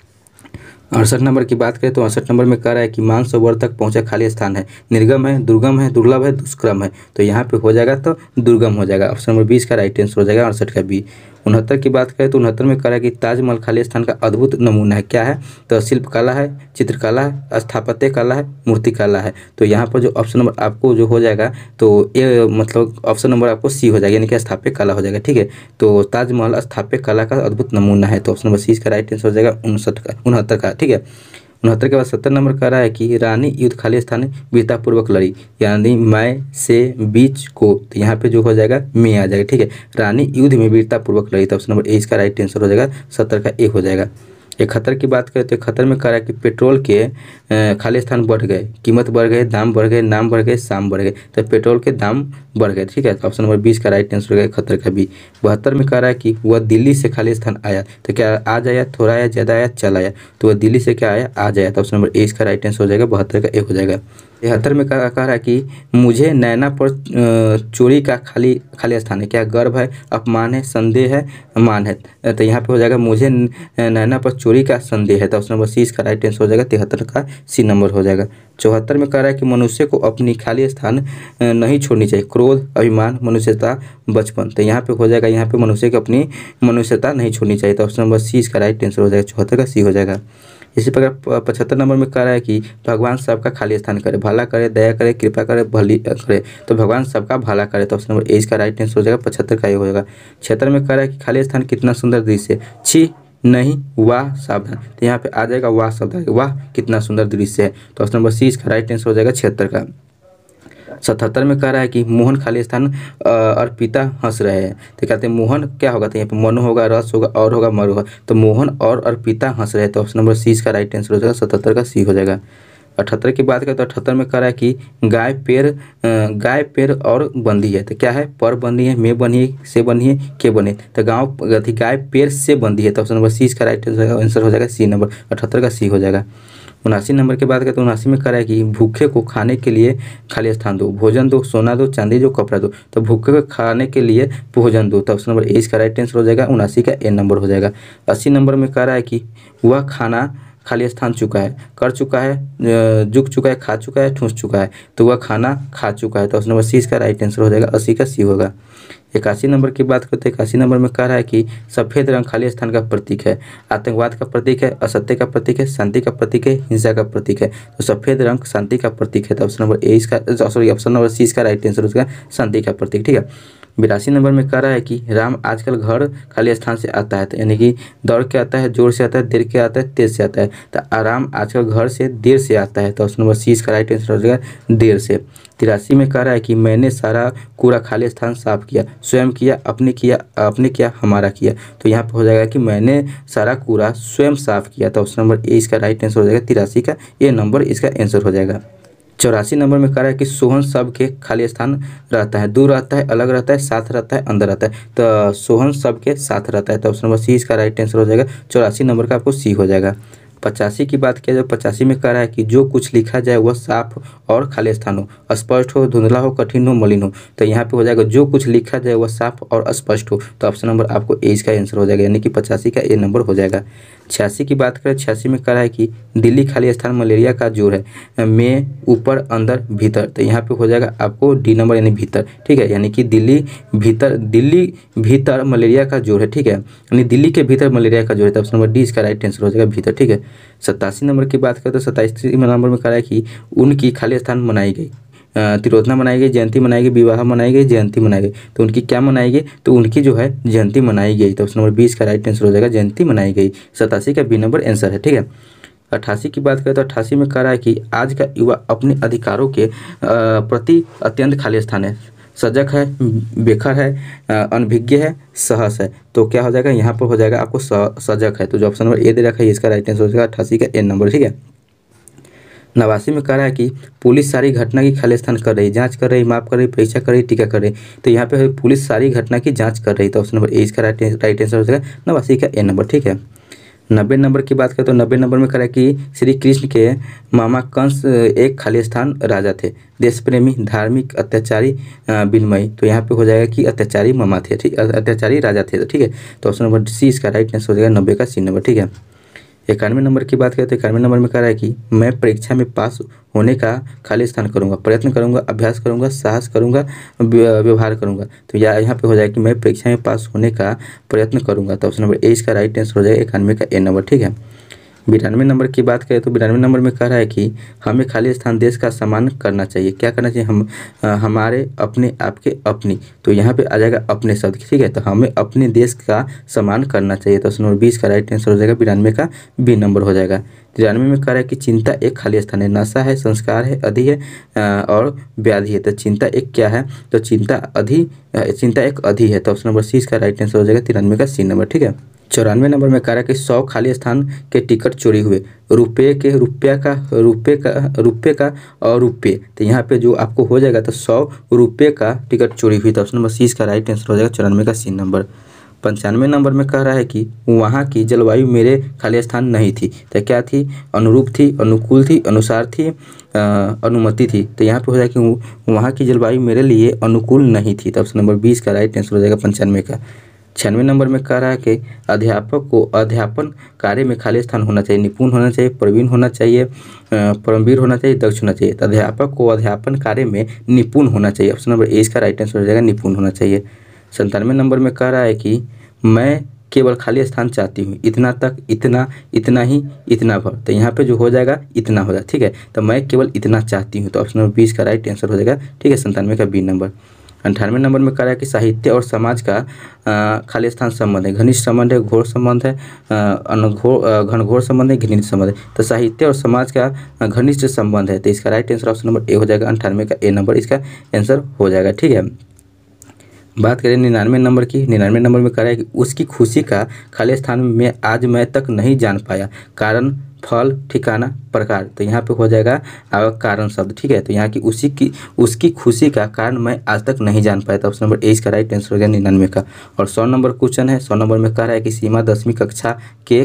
68 नंबर की बात करें तो 68 नंबर में कह रहा है कि मानसरोवर तक पहुंचा खाली स्थान है, निर्गम है, दुर्गम है, दुर्लभ है, दुष्कर्म है। तो यहाँ पे हो जाएगा तो दुर्गम हो जाएगा। ऑप्शन नंबर 20 का राइट आंसर हो जाएगा, 68 का बी। 69 की बात करें तो 69 में कह रहा है कि ताजमहल खाली स्थान का अद्भुत नमूना है। क्या है, तो शिल्पकला है, चित्रकला है, स्थापत्य कला है, मूर्तिकला है। तो यहाँ पर जो ऑप्शन नंबर आपको जो हो जाएगा, तो ये मतलब ऑप्शन नंबर आपको सी हो जाएगा, यानी कि स्थापत्य कला हो जाएगा, ठीक है। तो ताजमहल स्थापत्य कला का अद्भुत नमूना है। तो ऑप्शन नंबर सी इसका राइट आंसर हो जाएगा 69 का, ठीक है। 69 के बाद 70 नंबर कह रहा है कि रानी युद्ध खाली स्थान वीरतापूर्वक लड़ी, यानी मैं से बीच को। तो यहाँ पे जो हो जाएगा में आ जाएगा, ठीक है। रानी युद्ध में वीरतापूर्वक लड़ी। तो ऑप्शन नंबर ए इसका राइट आंसर हो जाएगा, 70 का ए हो जाएगा। 71 की बात करें तो 71 में कह रहा है कि पेट्रोल के खाली स्थान बढ़ गए, कीमत बढ़ गए, दाम बढ़ गए, नाम बढ़ गए, शाम बढ़ गए। तो पेट्रोल के दाम बढ़ गए, ठीक है। तो ऑप्शन नंबर 20 का राइट आंसर हो गया 71 का बी। 72 में कह रहा है कि वह दिल्ली से खाली स्थान आया, तो क्या आज आया, थोड़ा आया, ज़्यादा आया, चल आया। तो वह दिल्ली से क्या आया, आज आया। तो ऑप्शन नंबर ए इसका राइट आंसर हो जाएगा, 72 का एक हो जाएगा। 73 में कह रहा है कि मुझे नैना पर चोरी का खाली स्थान है, क्या गर्व है, अपमान है, संदेह है, मान है। तो यहाँ पे हो जाएगा मुझे नैना पर चोरी का संदेह है। तो ऑप्शन नंबर सी इसका राइट आंसर हो जाएगा, 73 का सी नंबर हो जाएगा। 74 में कह रहा है कि मनुष्य को अपनी खाली स्थान नहीं छोड़नी चाहिए, क्रोध, अभिमान, मनुष्यता, बचपन। तो यहाँ पे हो जाएगा, यहाँ पे मनुष्य को अपनी मनुष्यता नहीं छोड़नी चाहिए। तो ऑप्शन नंबर सी इसका राइट आंसर हो जाएगा, 74 का सी हो जाएगा। इसी प्रकार 75 नंबर में कह रहा है कि भगवान सबका खाली स्थान करे, भला करे, दया करे, कृपा करे, भली करे। तो भगवान सबका भला करे। तो ऑप्शन नंबर ए इसका राइट आंसर हो जाएगा, 75 का ये हो जाएगा। 76 में कह रहा है कि खाली स्थान कितना सुंदर दृश्य, छी नहीं, वाह, सावधान। तो यहाँ पे आ जाएगा वाह शब्द, वाह कितना सुंदर दृश्य है। तो ऑप्शन नंबर सी इसका राइट आंसर हो जाएगा 76 का। 77 में कह रहा है कि मोहन खाली स्थान अर्पिता हंस रहे हैं। तो कहते हैं मोहन क्या होगा, तो यहाँ पे मनु होगा, रस होगा, और होगा, मरु होगा। तो मोहन और अर्पिता हंस रहे हैं। तो ऑप्शन नंबर सी इसका राइट आंसर हो जाएगा, 77 का सी हो जाएगा। 78 की बात करें तो 78 में कह रहा है कि गाय पेड़ और बंधी है। तो क्या है, पर बंधी है, में बंधी है, से बंधी है, के बने। तो गाय पेड़ से बंधी है। तो ऑप्शन नंबर सी इसका राइट आंसर हो जाएगा, सी नंबर 78 का सी हो जाएगा। 79 नंबर की बात करें तो 79 में कह रहा है कि भूखे को खाने के लिए खाली स्थान दो, भोजन दो, सोना दो, चांदी दो, कपड़ा दो। तो भूखे को खाने के लिए भोजन दो। तो ऑप्शन नंबर ए इसका राइट आंसर हो जाएगा, 79 का ए नंबर हो जाएगा। 80 नंबर में कह रहा है कि वह खाना खाली स्थान चुका है, कर चुका है, झुक चुका है, खा चुका है, ठूस चुका है। तो वह खाना खा चुका है। तो ऑप्शन नंबर सी इसका राइट आंसर हो जाएगा, 80 का सी होगा। 81 नंबर की बात करते हैं। 81 नंबर में कह रहा है कि सफ़ेद रंग खाली स्थान का प्रतीक है, आतंकवाद का प्रतीक है, असत्य का प्रतीक है, शांति का प्रतीक है, हिंसा का प्रतीक है। तो सफ़ेद रंग शांति का प्रतीक है। तो ऑप्शन नंबर ए इसका ऑप्शन नंबर सी इसका राइट आंसर हो जाएगा, शांति का प्रतीक, ठीक है। 82 नंबर में कह रहा है कि राम आजकल घर खाली स्थान से आता है। तो यानी कि दौड़ के आता है, जोर से आता है, देर के आता है, तेज से आता है। तो आराम आजकल घर से देर से आता है। तो ऑप्शन नंबर सी इसका राइट आंसर हो जाएगा, देर से। 83 में कह रहा है कि मैंने सारा कूड़ा खाली स्थान साफ किया, स्वयं किया, अपने किया, हमारा किया। तो यहाँ पर हो जाएगा कि मैंने सारा कूड़ा स्वयं साफ किया। तो ऑप्शन नंबर ए इसका राइट आंसर हो जाएगा, 83 का ये नंबर इसका आंसर हो जाएगा। 84 नंबर में कह रहा है कि सोहन सब के खाली स्थान रहता है, दूर रहता है, अलग रहता है, साथ रहता है, अंदर रहता है। तो सोहन सब के साथ रहता है। तो ऑप्शन नंबर सी इसका राइट आंसर हो जाएगा, 84 नंबर का आपको सी हो जाएगा। 85 की बात किया जाए, 85 में कह रहा है कि जो कुछ लिखा जाए वह साफ और खाली स्थान हो, स्पष्ट हो, धुंधला हो, कठिन हो, मलिन हो। तो यहाँ पे हो जाएगा जो कुछ लिखा जाए वह साफ और स्पष्ट हो। तो ऑप्शन नंबर आपको ए इसका आंसर हो जाएगा, यानी कि 85 का ए नंबर हो जाएगा। 86 की बात करें, 86 में कह रहा है कि दिल्ली खाली स्थान मलेरिया का जोर है, में, ऊपर, अंदर, भीतर। तो यहाँ पे हो जाएगा आपको डी नंबर यानी भीतर, ठीक है। यानी कि दिल्ली भीतर मलेरिया का जोर है, ठीक है। यानी दिल्ली के भीतर मलेरिया का जोर है। तो ऑप्शन नंबर डी इसका राइट आंसर हो जाएगा, भीतर, ठीक है। 87 नंबर की बात करें तो 87 नंबर में कह रहा है कि उनकी खाली स्थान मनाई गई, तिरोधना मनाई गई, जयंती मनाई गई, विवाह मनाई गई, जयंती मनाई गई। तो उनकी क्या मनाई गई, तो उनकी जो है जयंती मनाई गई। तो ऑप्शन नंबर 20 का राइट आंसर हो जाएगा, जयंती मनाई गई। 87 का बी नंबर आंसर है, ठीक है। 88 की बात करें तो 88 में कह रहा है कि आज का युवा अपने अधिकारों के प्रति अत्यंत खाली स्थान है, सजग है, बेखर है, अनभिज्ञ है, सहस है। तो क्या हो जाएगा, यहाँ पर हो जाएगा आपको सजग है। तो जो ऑप्शन नंबर ए दे रखा है इसका राइट आंसर हो जाएगा, 88 का ए नंबर, ठीक है। 89 में कह रहा है कि पुलिस सारी घटना की खाली स्थान कर रही, जांच कर रही, माफ कर रही, परीक्षा कर रही, टीका कर रही। तो यहाँ पे पुलिस सारी घटना की जांच कर रही। तो ऑप्शन नंबर ए इसका राइट आंसर हो जाएगा, 89 का ए नंबर, ठीक है। 90 नंबर की बात करें तो 90 नंबर में कह रहा है कि श्री कृष्ण के मामा कंस एक खाली स्थान राजा थे, देश प्रेमी, धार्मिक, अत्याचारी, विनमयी। तो यहाँ पे हो जाएगा कि अत्याचारी मामा थे, ठीक, अत्याचारी राजा थे, ठीक है। तो ऑप्शन नंबर सी इसका राइट आंसर हो जाएगा, 90 का सी नंबर, ठीक है। 91 नंबर की बात करें तो 91 नंबर में कह रहा है कि मैं परीक्षा में पास होने का खाली स्थान करूंगा, प्रयत्न करूंगा, अभ्यास करूंगा, साहस करूंगा, व्यवहार करूंगा। तो यहाँ पे हो जाएगा कि मैं परीक्षा में पास होने का प्रयत्न करूंगा। तो ऑप्शन नंबर ए इसका राइट आंसर हो जाएगा, 91 का ए नंबर, ठीक है। 92 नंबर की बात करें तो 92 नंबर में कह रहा है कि हमें खाली स्थान देश का सम्मान करना चाहिए। क्या करना चाहिए, हम हमारे, अपने, आपके, अपनी। तो यहाँ पे आ जाएगा अपने शब्द, ठीक है। तो हमें अपने देश का सम्मान करना चाहिए। तो ऑप्शन नंबर 20 का राइट आंसर हो जाएगा, 92 का बी नंबर हो जाएगा। 93 में कह रहा है कि चिंता एक खाली स्थान है, नशा है, संस्कार है, अधि है और व्याधि है। तो चिंता एक क्या है, तो चिंता एक अधि है। तो ऑप्शन नंबर सी इसका राइट आंसर हो जाएगा, 93 का सी नंबर, ठीक है। 94 नंबर में कह रहा है कि 100 खाली स्थान के टिकट चोरी हुए, रुपये का और रुपये। तो यहाँ पे जो आपको हो जाएगा तो 100 रुपये का टिकट चोरी हुई। तो ऑप्शन नंबर सी इसका राइट आंसर हो जाएगा 94 का सी नंबर। 95 नंबर में कह रहा है कि वहाँ की जलवायु मेरे खाली स्थान नहीं थी। तो क्या थी? अनुरूप थी, अनुकूल थी, अनुसार थी, अनुमति थी। तो यहाँ पे हो जाएगा कि वहाँ की जलवायु मेरे लिए अनुकूल नहीं थी। तो ऑप्शन नंबर 20 का राइट आंसर हो जाएगा 95 का। 96 नंबर में कह रहा है कि अध्यापक को अध्यापन कार्य में खाली स्थान होना चाहिए, निपुण होना चाहिए, प्रवीण होना चाहिए, परमवीर होना चाहिए, दक्ष होना चाहिए। तो अध्यापक को अध्यापन कार्य में निपुण होना चाहिए। ऑप्शन नंबर ए इसका राइट आंसर हो जाएगा निपुण होना चाहिए। 97 नंबर में कह रहा है कि मैं केवल खाली स्थान चाहती हूँ, इतना तक, इतना, इतना ही, इतना भर। तो यहाँ पे जो हो जाएगा इतना हो जाएगा, ठीक है। तो मैं केवल इतना चाहती हूँ। तो ऑप्शन नंबर 20 का राइट आंसर हो जाएगा, ठीक है, 97 का बी नंबर। 98 नंबर में कह रहा है कि साहित्य और समाज का खाली स्थान संबंध है, घनिष्ठ संबंध है, घोर संबंध है, घनघोर संबंध है, घनिष्ठ संबंध है। तो साहित्य और समाज का घनिष्ठ संबंध है। तो इसका right answer option number A हो जाएगा, 98 का ए नंबर इसका आंसर हो जाएगा, ठीक है। बात करें 99 नंबर की। 99 नंबर में कह रहा है कि उसकी खुशी का खाली स्थान में आज मैं तक नहीं जान पाया, कारण, फल, ठिकाना, प्रकार। तो यहाँ पे हो जाएगा आपका कारण शब्द, ठीक है। तो यहाँ की उसकी खुशी का कारण मैं आज तक नहीं जान पाया। तो ऑप्शन नंबर ए इसका राइट आंसर हो गया 99 का। और 100 नंबर क्वेश्चन है। 100 नंबर में कह रहा है कि सीमा 10वीं कक्षा के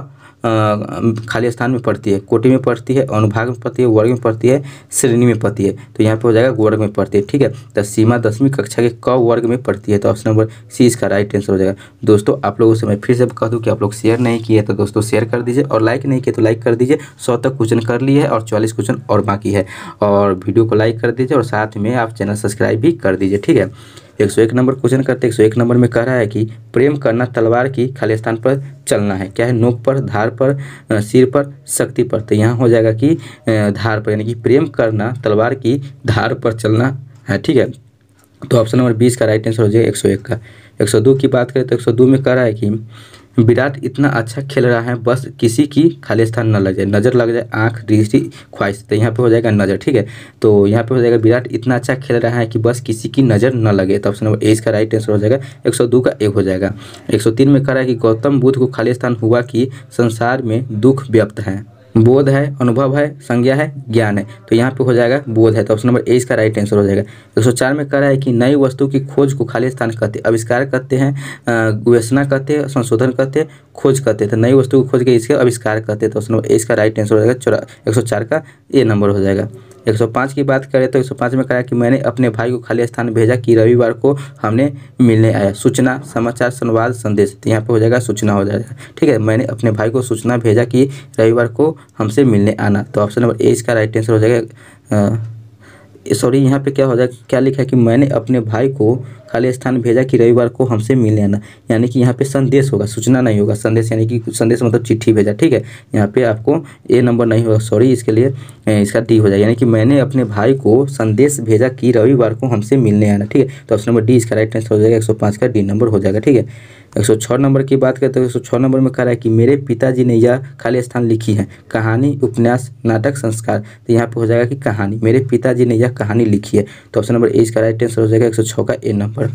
खाली स्थान में पढ़ती है, कोटि में पढ़ती है, अनुभाग में पढ़ती है, वर्ग में पढ़ती है, श्रेणी में पढ़ती है। तो यहाँ पे हो जाएगा वर्ग में पढ़ती है, ठीक है। तो सीमा 10वीं कक्षा के क वर्ग में पढ़ती है। तो ऑप्शन नंबर सी इसका राइट आंसर हो जाएगा। दोस्तों आप लोगों से मैं फिर से कह दूँ कि आप लोग शेयर नहीं किए तो दोस्तों शेयर कर दीजिए, और लाइक नहीं किए तो लाइक कर दीजिए। 100 तक क्वेश्चन कर लिए है और 44 क्वेश्चन और बाकी है। और वीडियो को लाइक कर दीजिए और साथ में आप चैनल सब्सक्राइब भी कर दीजिए, ठीक है। 101 नंबर क्वेश्चन करते हैं। 101 नंबर में कह रहा है कि प्रेम करना तलवार की खाली स्थान पर चलना है। क्या है? नोक पर, धार पर, सिर पर, शक्ति पर। तो यहाँ हो जाएगा कि धार पर, यानी कि प्रेम करना तलवार की धार पर चलना है, ठीक है। तो ऑप्शन नंबर 20 का राइट आंसर हो जाएगा 101 का। 102 की बात करें तो 102 में कह रहा है कि विराट इतना अच्छा खेल रहा है, बस किसी की खाली स्थान न लग जाए, नज़र लग जाए, आँख, दृष्टि, ख्वाहिश। तो यहाँ पे हो जाएगा नज़र, ठीक है। तो यहाँ पे हो जाएगा विराट इतना अच्छा खेल रहा है कि बस किसी की नज़र न लगे। तो ऑप्शन नंबर ए इसका राइट आंसर हो जाएगा 102 का ए हो जाएगा। 103 में कह रहा है कि गौतम बुद्ध को खाली स्थान हुआ कि संसार में दुख व्याप्त है, बोध है, अनुभव है, संज्ञा है, ज्ञान है। तो यहाँ पे हो जाएगा बोध है। तो ऑप्शन नंबर ए इसका राइट आंसर हो जाएगा। 104 में कह रहा है कि नई वस्तु की खोज को खाली स्थान कहते हैं, आविष्कार कहते हैं, गवेषणा कहते हैं, संशोधन कहते हैं, खोज कहते हैं। तो नई वस्तु को खोज के इसके आविष्कार कहते हैं। तो ऑप्शन नंबर ए इसका राइट आंसर हो जाएगा 104 का ए नंबर हो जाएगा। 105 की बात करें तो 105 में कहा कि मैंने अपने भाई को खाली स्थान भेजा कि रविवार को हमने मिलने आया। सूचना, समाचार, संवाद, संदेश। तो यहाँ पे हो जाएगा सूचना हो जाएगा, ठीक है। मैंने अपने भाई को सूचना भेजा कि रविवार को हमसे मिलने आना। तो ऑप्शन नंबर ए इसका राइट आंसर हो जाएगा। सॉरी, यहाँ पे क्या हो जाएगा, क्या लिखा है कि मैंने अपने भाई को खाली स्थान भेजा कि रविवार को हमसे मिलने आना। यानी कि यहाँ पे संदेश होगा, सूचना नहीं होगा। संदेश यानी कि संदेश मतलब चिट्ठी भेजा, ठीक है। यहाँ पे आपको ए नंबर नहीं होगा, सॉरी, इसके लिए इसका डी हो जाएगा। यानी कि मैंने अपने भाई को संदेश भेजा कि रविवार को हमसे मिलने आना, ठीक है। तो ऑप्शन नंबर डी इसका राइट आंसर हो जाएगा, 105 का डी नंबर हो जाएगा, ठीक है। 106 नंबर की बात करते हैं तो 106 नंबर में कह रहा है कि मेरे पिताजी ने यह खाली स्थान लिखी है, कहानी, उपन्यास, नाटक, संस्कार। तो यहाँ पे हो जाएगा कि कहानी, मेरे पिताजी ने यह कहानी लिखी है। तो ऑप्शन नंबर ए इसका राइट आंसर हो जाएगा 106 का ए नंबर।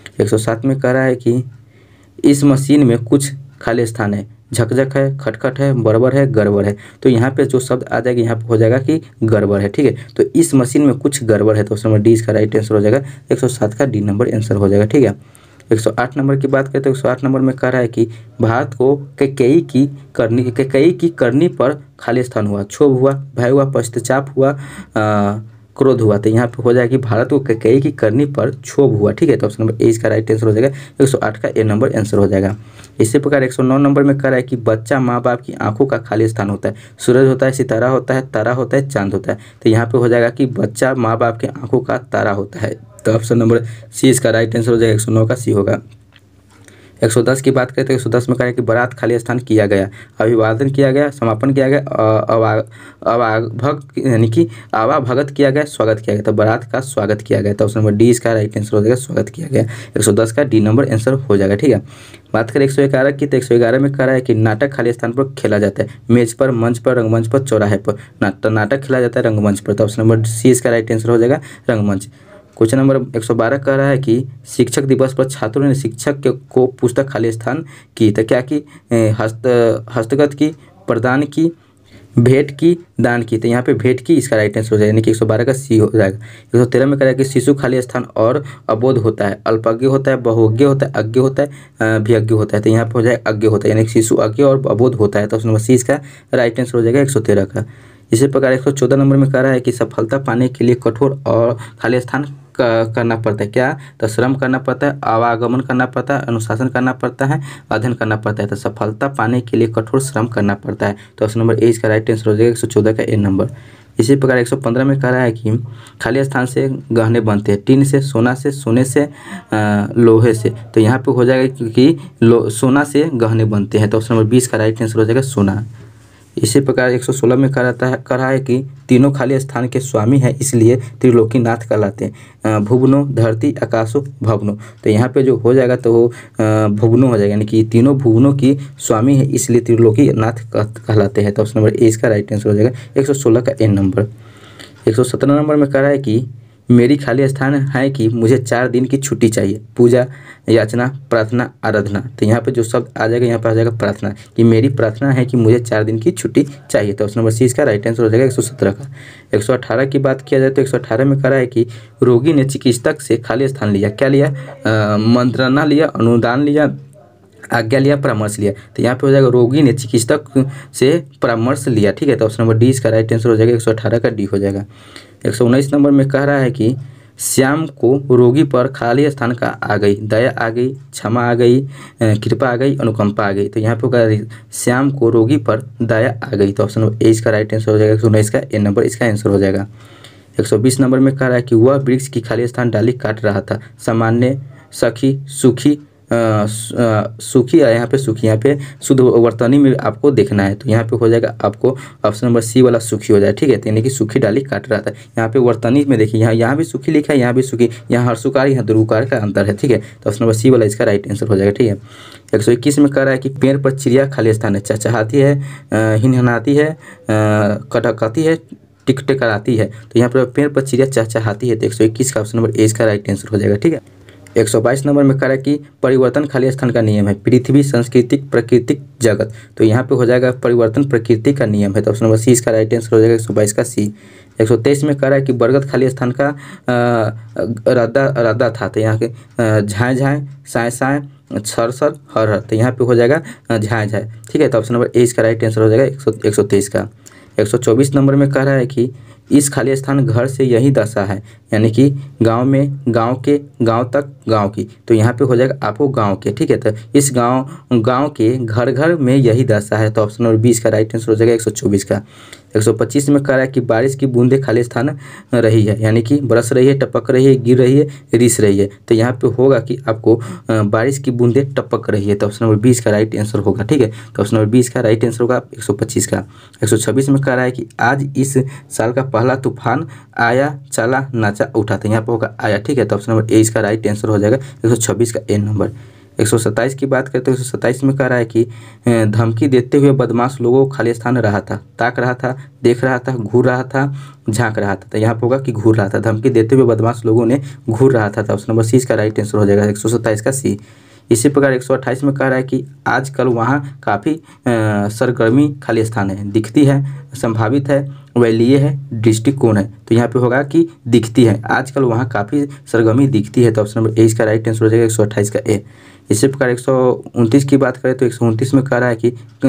107 में कह रहा है कि इस मशीन में कुछ खाली स्थान है, झकझक है, खटखट है, बरबर है, गड़बड़ है। तो यहाँ पे जो शब्द आ जाएगा यहाँ पे हो जाएगा कि गड़बड़ है, ठीक है। तो इस मशीन में कुछ गड़बड़ है। तो ऑप्शन नंबर डी इसका राइट आंसर हो जाएगा 107 का डी नंबर आंसर हो जाएगा, ठीक है। 108 नंबर की बात करें तो 108 नंबर में कह रहा है कि भारत को कैकेयी की करनी पर खाली स्थान हुआ, क्षोभ हुआ, भय हुआ, पश्चाताप हुआ, क्रोध हुआ। तो यहाँ पे हो जाएगा कि भारत को कैकेयी की करनी पर क्षोभ हुआ, ठीक है। तो ऑप्शन नंबर ए इसका राइट आंसर हो जाएगा 108 का ए नंबर आंसर हो जाएगा। इसी प्रकार 109 नंबर में कह रहा है कि बच्चा माँ बाप की आंखों का खाली स्थान होता है, सूरज होता है, सितारा होता है, तारा होता है, चांद होता है। तो यहाँ पे हो जाएगा कि बच्चा माँ बाप के आंखों का तारा होता है। तो ऑप्शन नंबर सी इसका राइट आंसर हो जाएगा, 109 का सी होगा। 110 की बात करें तो 110 में कहा है कि बारात खाली स्थान किया गया, अभिवादन किया गया, समापन किया गया, यानी कि आवाभगत किया गया, स्वागत किया गया। तो बारात का स्वागत किया गया। तो ऑप्शन नंबर डी इसका राइट आंसर हो जाएगा, स्वागत किया गया। 110 का डी नंबर आंसर हो जाएगा, ठीक है। बात करें 111 की तो 111 में कह रहा है कि नाटक खाली स्थान पर खेला जाता है, मेज पर, मंच पर, रंगमंच पर, चौराहे पर। नाटक खेला जाता है रंगमंच पर। तो ऑप्शन नंबर सी इसका राइट आंसर हो जाएगा, रंगमंच। क्वेश्चन नंबर 112 कह रहा है कि शिक्षक दिवस पर छात्रों ने शिक्षक को पुस्तक खाली स्थान की, तो क्या की? हस्तगत की, प्रदान की, भेंट की, दान की। तो यहाँ पे भेंट की इसका राइट आंसर हो जाएगा, यानी कि 112 का सी हो जाएगा। 113 में कह रहा है कि शिशु खाली स्थान और अबोध होता है, अल्पज्ञ होता है, बहुज्ञ होता है, अज्ञ होता है, अभिज्ञ होता है। तो यहाँ पे हो जाएगा अज्ञ होता है, यानी कि शिशु अज्ञ और अबोध होता है। तो ऑप्शन नंबर सी इसका राइट आंसर हो जाएगा 113 का। इसी प्रकार 114 नंबर में कह रहा है कि सफलता पाने के लिए कठोर और खाली स्थान करना पड़ता है। क्या? तो श्रम करना पड़ता है, आवागमन करना पड़ता है, अनुशासन करना पड़ता है, अध्ययन करना पड़ता है। तो सफलता पाने के लिए कठोर श्रम करना पड़ता है। तो ऑप्शन नंबर ए इसका राइट आंसर हो जाएगा 114 का ए नंबर। इसी प्रकार 115 में कह रहा है कि खाली स्थान से गहने बनते हैं, टीन से, सोना से, सोने से, लोहे से। तो यहाँ पे हो जाएगा क्योंकि सोना से गहने बनते हैं। तो ऑप्शन नंबर 20 का राइट आंसर हो जाएगा सोना। इसी प्रकार 116 में कह रहा है कि तीनों खाली स्थान के स्वामी हैं, इसलिए त्रिलोकीनाथ कहलाते हैं। भुवनो, धरती, आकाशो, भवनो। तो यहाँ पे जो हो जाएगा तो वो भुवनो हो जाएगा, यानी कि तीनों भुवनों की स्वामी है, इसलिए त्रिलोकीनाथ कहलाते हैं। तो ऑप्शन नंबर ए इसका राइट आंसर हो जाएगा 116 का ए नंबर। 117 नंबर में कह रहा है कि मेरी खाली स्थान है कि मुझे 4 दिन की छुट्टी चाहिए, पूजा, याचना, प्रार्थना, आराधना। तो यहाँ पे जो शब्द आ जाएगा, यहाँ पे आ जाएगा प्रार्थना, कि मेरी प्रार्थना है कि मुझे 4 दिन की छुट्टी चाहिए। तो ऑप्शन नंबर सी इसका राइट आंसर हो जाएगा 117 का। 118 की बात किया जाए तो 118 में कह रहा है कि रोगी ने चिकित्सक से खाली स्थान लिया। क्या लिया? मंत्रणा लिया, अनुदान लिया, आज्ञा लिया, परामर्श लिया। तो यहाँ पे हो जाएगा रोगी ने चिकित्सक से परामर्श लिया। ठीक है, तो ऑप्शन नंबर डी इसका राइट आंसर हो जाएगा 118 का डी हो जाएगा। 119 नंबर में कह रहा है कि श्याम को रोगी पर खाली स्थान का आ गई, दया आ गई, क्षमा आ गई, कृपा आ गई, अनुकंपा आ गई। तो यहाँ पे होगा श्याम को रोगी पर दया आ गई। तो ऑप्शन नंबर ए इसका राइट आंसर हो जाएगा 119 का ए नंबर इसका आंसर हो जाएगा। 120 नंबर में कह रहा है कि वह वृक्ष की खाली स्थान डाली काट रहा था, सामान्य, सखी, सुखी, सुखी है यहाँ पे, सुखी यहाँ पे शुद्ध वर्तनी में आपको देखना है। तो यहाँ पे हो जाएगा आपको ऑप्शन नंबर सी वाला सुखी हो जाए। ठीक है, यानी कि सुखी डाली काट रहा था। यहाँ पे वर्तनी में देखिए, यहाँ भी सुखी लिखा है, यहाँ भी सुखी, यहाँ हर्षुकार, यहाँ दुर्गुकार का अंतर है। ठीक है, तो ऑप्शन नंबर सी वाला इसका राइट आंसर हो जाएगा। ठीक है, 121 में कह रहा है कि पेड़ पर चिड़िया खाली स्थान है, चहचहाती है, हिनहिनाती है, कटकती है, टिकटिकाती है। तो यहाँ पर पेड़ पर चिड़िया चहचहाती है। तो 121 का ऑप्शन नंबर ए इसका राइट आंसर हो जाएगा। ठीक है, 122 नंबर में कह रहा है कि परिवर्तन खाली स्थान का नियम है, पृथ्वी, सांस्कृतिक, प्राकृतिक, जगत। तो यहाँ पे हो जाएगा परिवर्तन प्रकृति का नियम है। तो ऑप्शन नंबर सी इसका राइट आंसर हो जाएगा 122 का सी। 123 में कह रहा है कि बरगद खाली स्थान का रद्दा था। तो यहाँ के झाए झाए, साए साए, सर सर, हर हर। तो यहाँ पे हो जाएगा झाए झाए। ठीक है, तो ऑप्शन नंबर ए इसका राइट आंसर हो जाएगा 123 का। 124 नंबर में कह रहा है कि इस खाली स्थान घर से यही दशा है, यानी कि गांव में, गांव के, गांव तक, गांव की। तो यहाँ पे हो जाएगा आपको गांव के। ठीक है, तो इस गांव के घर घर में यही दशा है। तो ऑप्शन नंबर 20 का राइट आंसर हो जाएगा 124 का। 125 में कह रहा है कि बारिश की बूंदें खाली स्थान रही है, यानी कि बरस रही है, टपक रही है, गिर रही है, रिस रही है। तो यहाँ पे होगा कि आपको बारिश की बूंदें टपक रही है। तो ऑप्शन नंबर 20 का राइट आंसर होगा। ठीक है, तो ऑप्शन नंबर 20 का राइट आंसर होगा 125 का। 126 में कह रहा है कि आज इस साल का पहला तूफान आया, चला, नाचा, उठा। तो यहाँ पे होगा आया। ठीक है, तो ऑप्शन नंबर ए इसका राइट आंसर हो जाएगा 126 का ए नंबर। 127 की बात करते हैं। 127 में कह रहा है कि धमकी देते हुए बदमाश लोगों को खाली स्थान रहा था, ताक रहा था, देख रहा था, घूर रहा था, झांक रहा था। तो यहाँ पे होगा कि घूर रहा था, धमकी देते हुए बदमाश लोगों ने घूर रहा था। तो ऑप्शन नंबर सी इसका राइट आंसर हो जाएगा 127 का सी। इसी प्रकार 128 में कह रहा है कि आजकल वहाँ काफ़ी सरगर्मी खाली स्थान है, दिखती है, संभावित है, वैलीय है, दृष्टिकोण है। तो यहाँ पे होगा कि दिखती है, आजकल वहाँ काफ़ी सरगर्मी दिखती है। तो ऑप्शन नंबर ए इसका राइट आंसर हो जाएगा 128 का ए। इसी प्रकार 129 की बात करें तो 129 में कह रहा है कि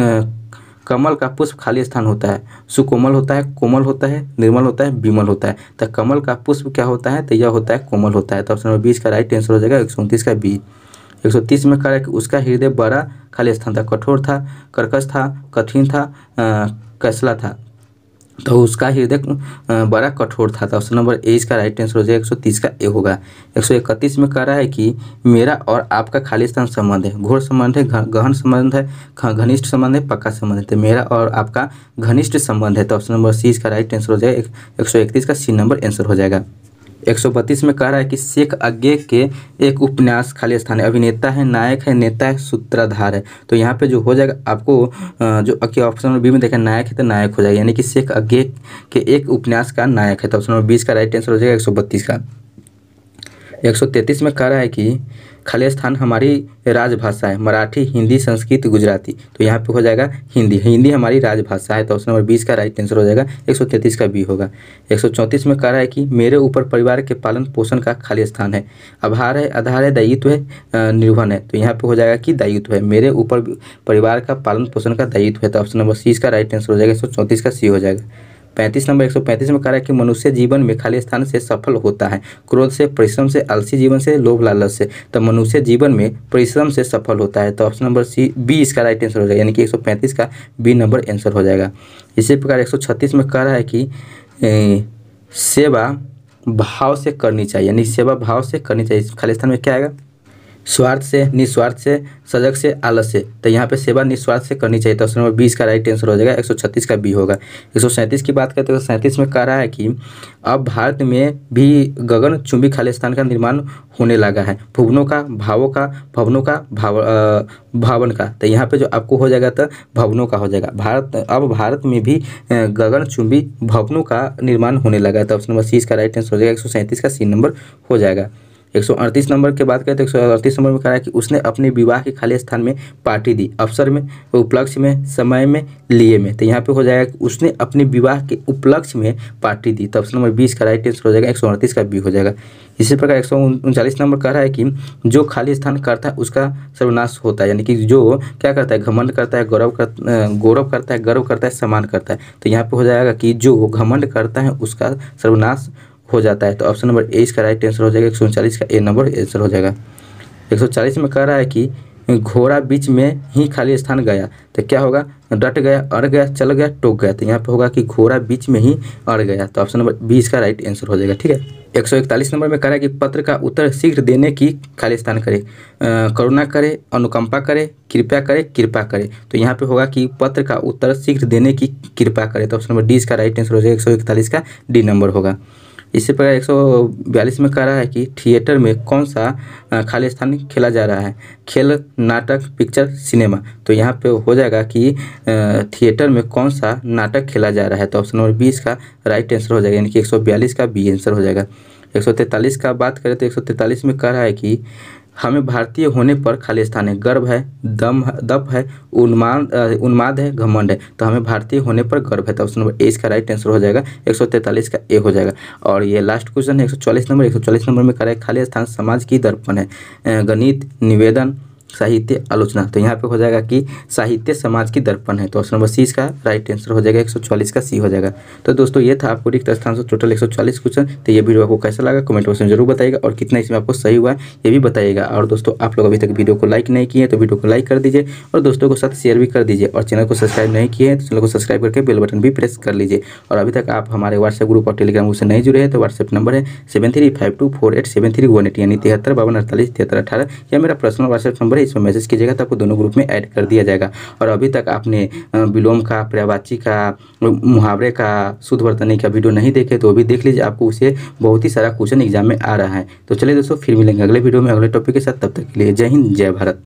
कमल का पुष्प खाली स्थान होता है, सुकोमल होता है, कोमल होता है, निर्मल होता है, विमल होता है। तो कमल का पुष्प क्या होता है? तो यह होता है कोमल होता है। तो ऑप्शन नंबर 20 का राइट आंसर हो जाएगा 129 का बी। 130 में कह रहा है कि उसका हृदय बड़ा खाली स्थान था, कठोर था, कर्कश था, कठिन था, कसला था। तो उसका हृदय बड़ा कठोर था। तो ऑप्शन नंबर ए इसका राइट आंसर हो जाएगा 130 का ए होगा। 131 में कह रहा है कि मेरा और आपका खाली स्थान संबंध है, घोर संबंध है, गहन संबंध है, घनिष्ठ संबंध है, पक्का संबंध है। तो मेरा और आपका घनिष्ठ संबंध है। तो ऑप्शन नंबर सी इसका राइट आंसर हो जाएगा 131 का सी नंबर आंसर हो जाएगा। 132 में कह रहा है कि शेख अज्ञे के एक उपन्यास खाली स्थान है, अभिनेता है, नायक है, नेता है, सूत्रधार है। तो यहाँ पे जो हो जाएगा आपको जो ऑप्शन नंबर बी में देखा नायक है तो नायक हो जाएगा, यानी कि शेख अज्ञे के एक उपन्यास का नायक है। तो ऑप्शन नंबर 20 का राइट आंसर हो जाएगा 132 का। 133 में कह रहा है कि खाली स्थान हमारी राजभाषा है, मराठी, हिंदी, संस्कृत, गुजराती। तो यहाँ पे हो जाएगा हिंदी। हिंदी हमारी राजभाषा है, तो ऑप्शन नंबर 20 का राइट आंसर हो जाएगा 133 का बी होगा। 134 में कह रहा है कि मेरे ऊपर परिवार के पालन पोषण का खाली स्थान है, आभार है, आधार है, दायित्व है, निर्वहन है। तो यहाँ पे हो जाएगा कि दायित्व है, मेरे ऊपर परिवार का पालन पोषण का दायित्व है। तो ऑप्शन नंबर 30 का राइट आंसर हो जाएगा 134 का सी हो जाएगा। 135 में कह रहा है कि मनुष्य जीवन में खाली स्थान से सफल होता है, क्रोध से, परिश्रम से, आलसी जीवन से, लोभ लालच से। तो मनुष्य जीवन में परिश्रम से सफल होता है। तो ऑप्शन नंबर सी बी इसका राइट आंसर हो जाएगा, यानी कि 135 का बी नंबर आंसर हो जाएगा। इसी प्रकार 136 में कह रहा है कि सेवा भाव से करनी चाहिए, यानी सेवा भाव से करनी चाहिए। खाली स्थान में क्या आएगा? स्वार्थ से, निस्वार्थ से, सजग से, आलस से। तो यहाँ पे सेवा निस्वार्थ से करनी चाहिए। तो ऑप्शन नंबर 20 का राइट आंसर हो जाएगा, 136 का बी होगा। 137 की बात करते हैं तो 37 में कह रहा है कि अब भारत में भी गगनचुंबी खाली स्थान का निर्माण होने लगा है, भुवनों का, भावों का, भवनों का, भावन का। तो यहाँ पे जो आपको हो जाएगा तो भवनों का हो जाएगा। अब भारत में भी गगनचुंबी भवनों का निर्माण होने लगा है। तो ऑप्शन नंबर 30 का राइट आंसर हो जाएगा, 137 का सी नंबर हो जाएगा। 138 नंबर की बात करें तो 138 नंबर में कहा है कि उसने अपने विवाह के खाली स्थान में पार्टी दी, अवसर में, उपलक्ष्य में, समय में, लिए में। तो यहाँ पे हो जाएगा कि उसने अपने विवाह के उपलक्ष्य में पार्टी दी। तो ऑप्शन नंबर 20 का राइट आंसर हो जाएगा, 138 का बी हो जाएगा। इसी प्रकार 139 नंबर कह रहा है कि जो खाली स्थान करता है उसका सर्वनाश होता है, यानी कि जो क्या करता है? घमंड करता है, गौरव करता है, गर्व करता है, सम्मान करता है। तो यहाँ पे हो जाएगा कि जो घमंड करता है उसका सर्वनाश हो जाता है। तो ऑप्शन नंबर ए इसका राइट आंसर हो जाएगा, 139 का ए नंबर आंसर हो जाएगा। 140 में कह रहा है कि घोड़ा बीच में ही खाली स्थान गया, तो क्या होगा? डट गया, अड़ गया, चल गया, टोक गया। तो यहाँ पे होगा कि घोड़ा बीच में ही अड़ गया। तो ऑप्शन नंबर 20 का राइट आंसर हो जाएगा। ठीक है। 141 नंबर में कह रहा है कि पत्र का उत्तर शीघ्र देने की खाली स्थान करे, करुणा करे, अनुकंपा करे, कृपया करे, कृपा करे। तो यहाँ पे होगा कि पत्र का उत्तर शीघ्र देने की कृपा करे। तो ऑप्शन नंबर 20 का राइट आंसर हो जाएगा, 141 का डी नंबर होगा। इसी प्रकार 142 में कह रहा है कि थिएटर में कौन सा खाली स्थान खेला जा रहा है? खेल, नाटक, पिक्चर, सिनेमा। तो यहाँ पे हो जाएगा कि थिएटर में कौन सा नाटक खेला जा रहा है? तो ऑप्शन नंबर 20 का राइट आंसर हो जाएगा, यानी कि 142 का बी आंसर हो जाएगा। 143 का बात करें तो 143 में कह रहा है कि हमें भारतीय होने पर खाली स्थान है, गर्व है, दप है, उन्माद है, घमंड है। तो हमें भारतीय होने पर गर्व है। तो ऑप्शन नंबर ए इसका राइट आंसर हो जाएगा, 143 का ए हो जाएगा। और ये लास्ट क्वेश्चन है 144 नंबर। 144 नंबर में कह रहा है खाली स्थान समाज की दर्पण है, गणित, निवेदन, साहित्य, आलोचना। तो यहाँ पे हो जाएगा कि साहित्य समाज की दर्पण है। तो ऑप्शन नंबर सी इसका राइट आंसर हो जाएगा, 144 का सी हो जाएगा। तो दोस्तों ये था आपको रिक्त स्थान से टोटल 144 क्वेश्चन। तो ये वीडियो आपको कैसा लगा कमेंट बॉक्स में जरूर बताइएगा, और कितना इसमें आपको सही हुआ है ये भी बताइएगा। और दोस्तों आप लोग अभी तक वीडियो को लाइक नहीं किए तो वीडियो को लाइक कर दीजिए, और दोस्तों को साथ शेयर भी कर दीजिए, और चैनल को सब्सक्राइब नहीं किए हैं तो चैनल को सब्सक्राइब करके बेल बटन भी प्रेस कर लीजिए। और अभी तक आप हमारे व्हाट्सएप ग्रुप और टेलीग्राम ग्रुप से नहीं जुड़े हैं तो व्हाट्सएप नंबर है 7352487318, यानी 7352487318। यह मेरा पर्सनल व्हाट्सएप नंबर है, इसमें मैसेज कीजिएगा तो आपको दोनों ग्रुप में ऐड कर दिया जाएगा। और अभी तक आपने विलोम का, पर्यायवाची का, मुहावरे का, शुद्ध वर्तनी का वीडियो नहीं देखे तो वो भी देख लीजिए, आपको उसे बहुत ही सारा क्वेश्चन एग्जाम में आ रहा है। तो चलिए दोस्तों फिर मिलेंगे अगले वीडियो में अगले टॉपिक के साथ, तब तक के लिए जय हिंद, जय भारत।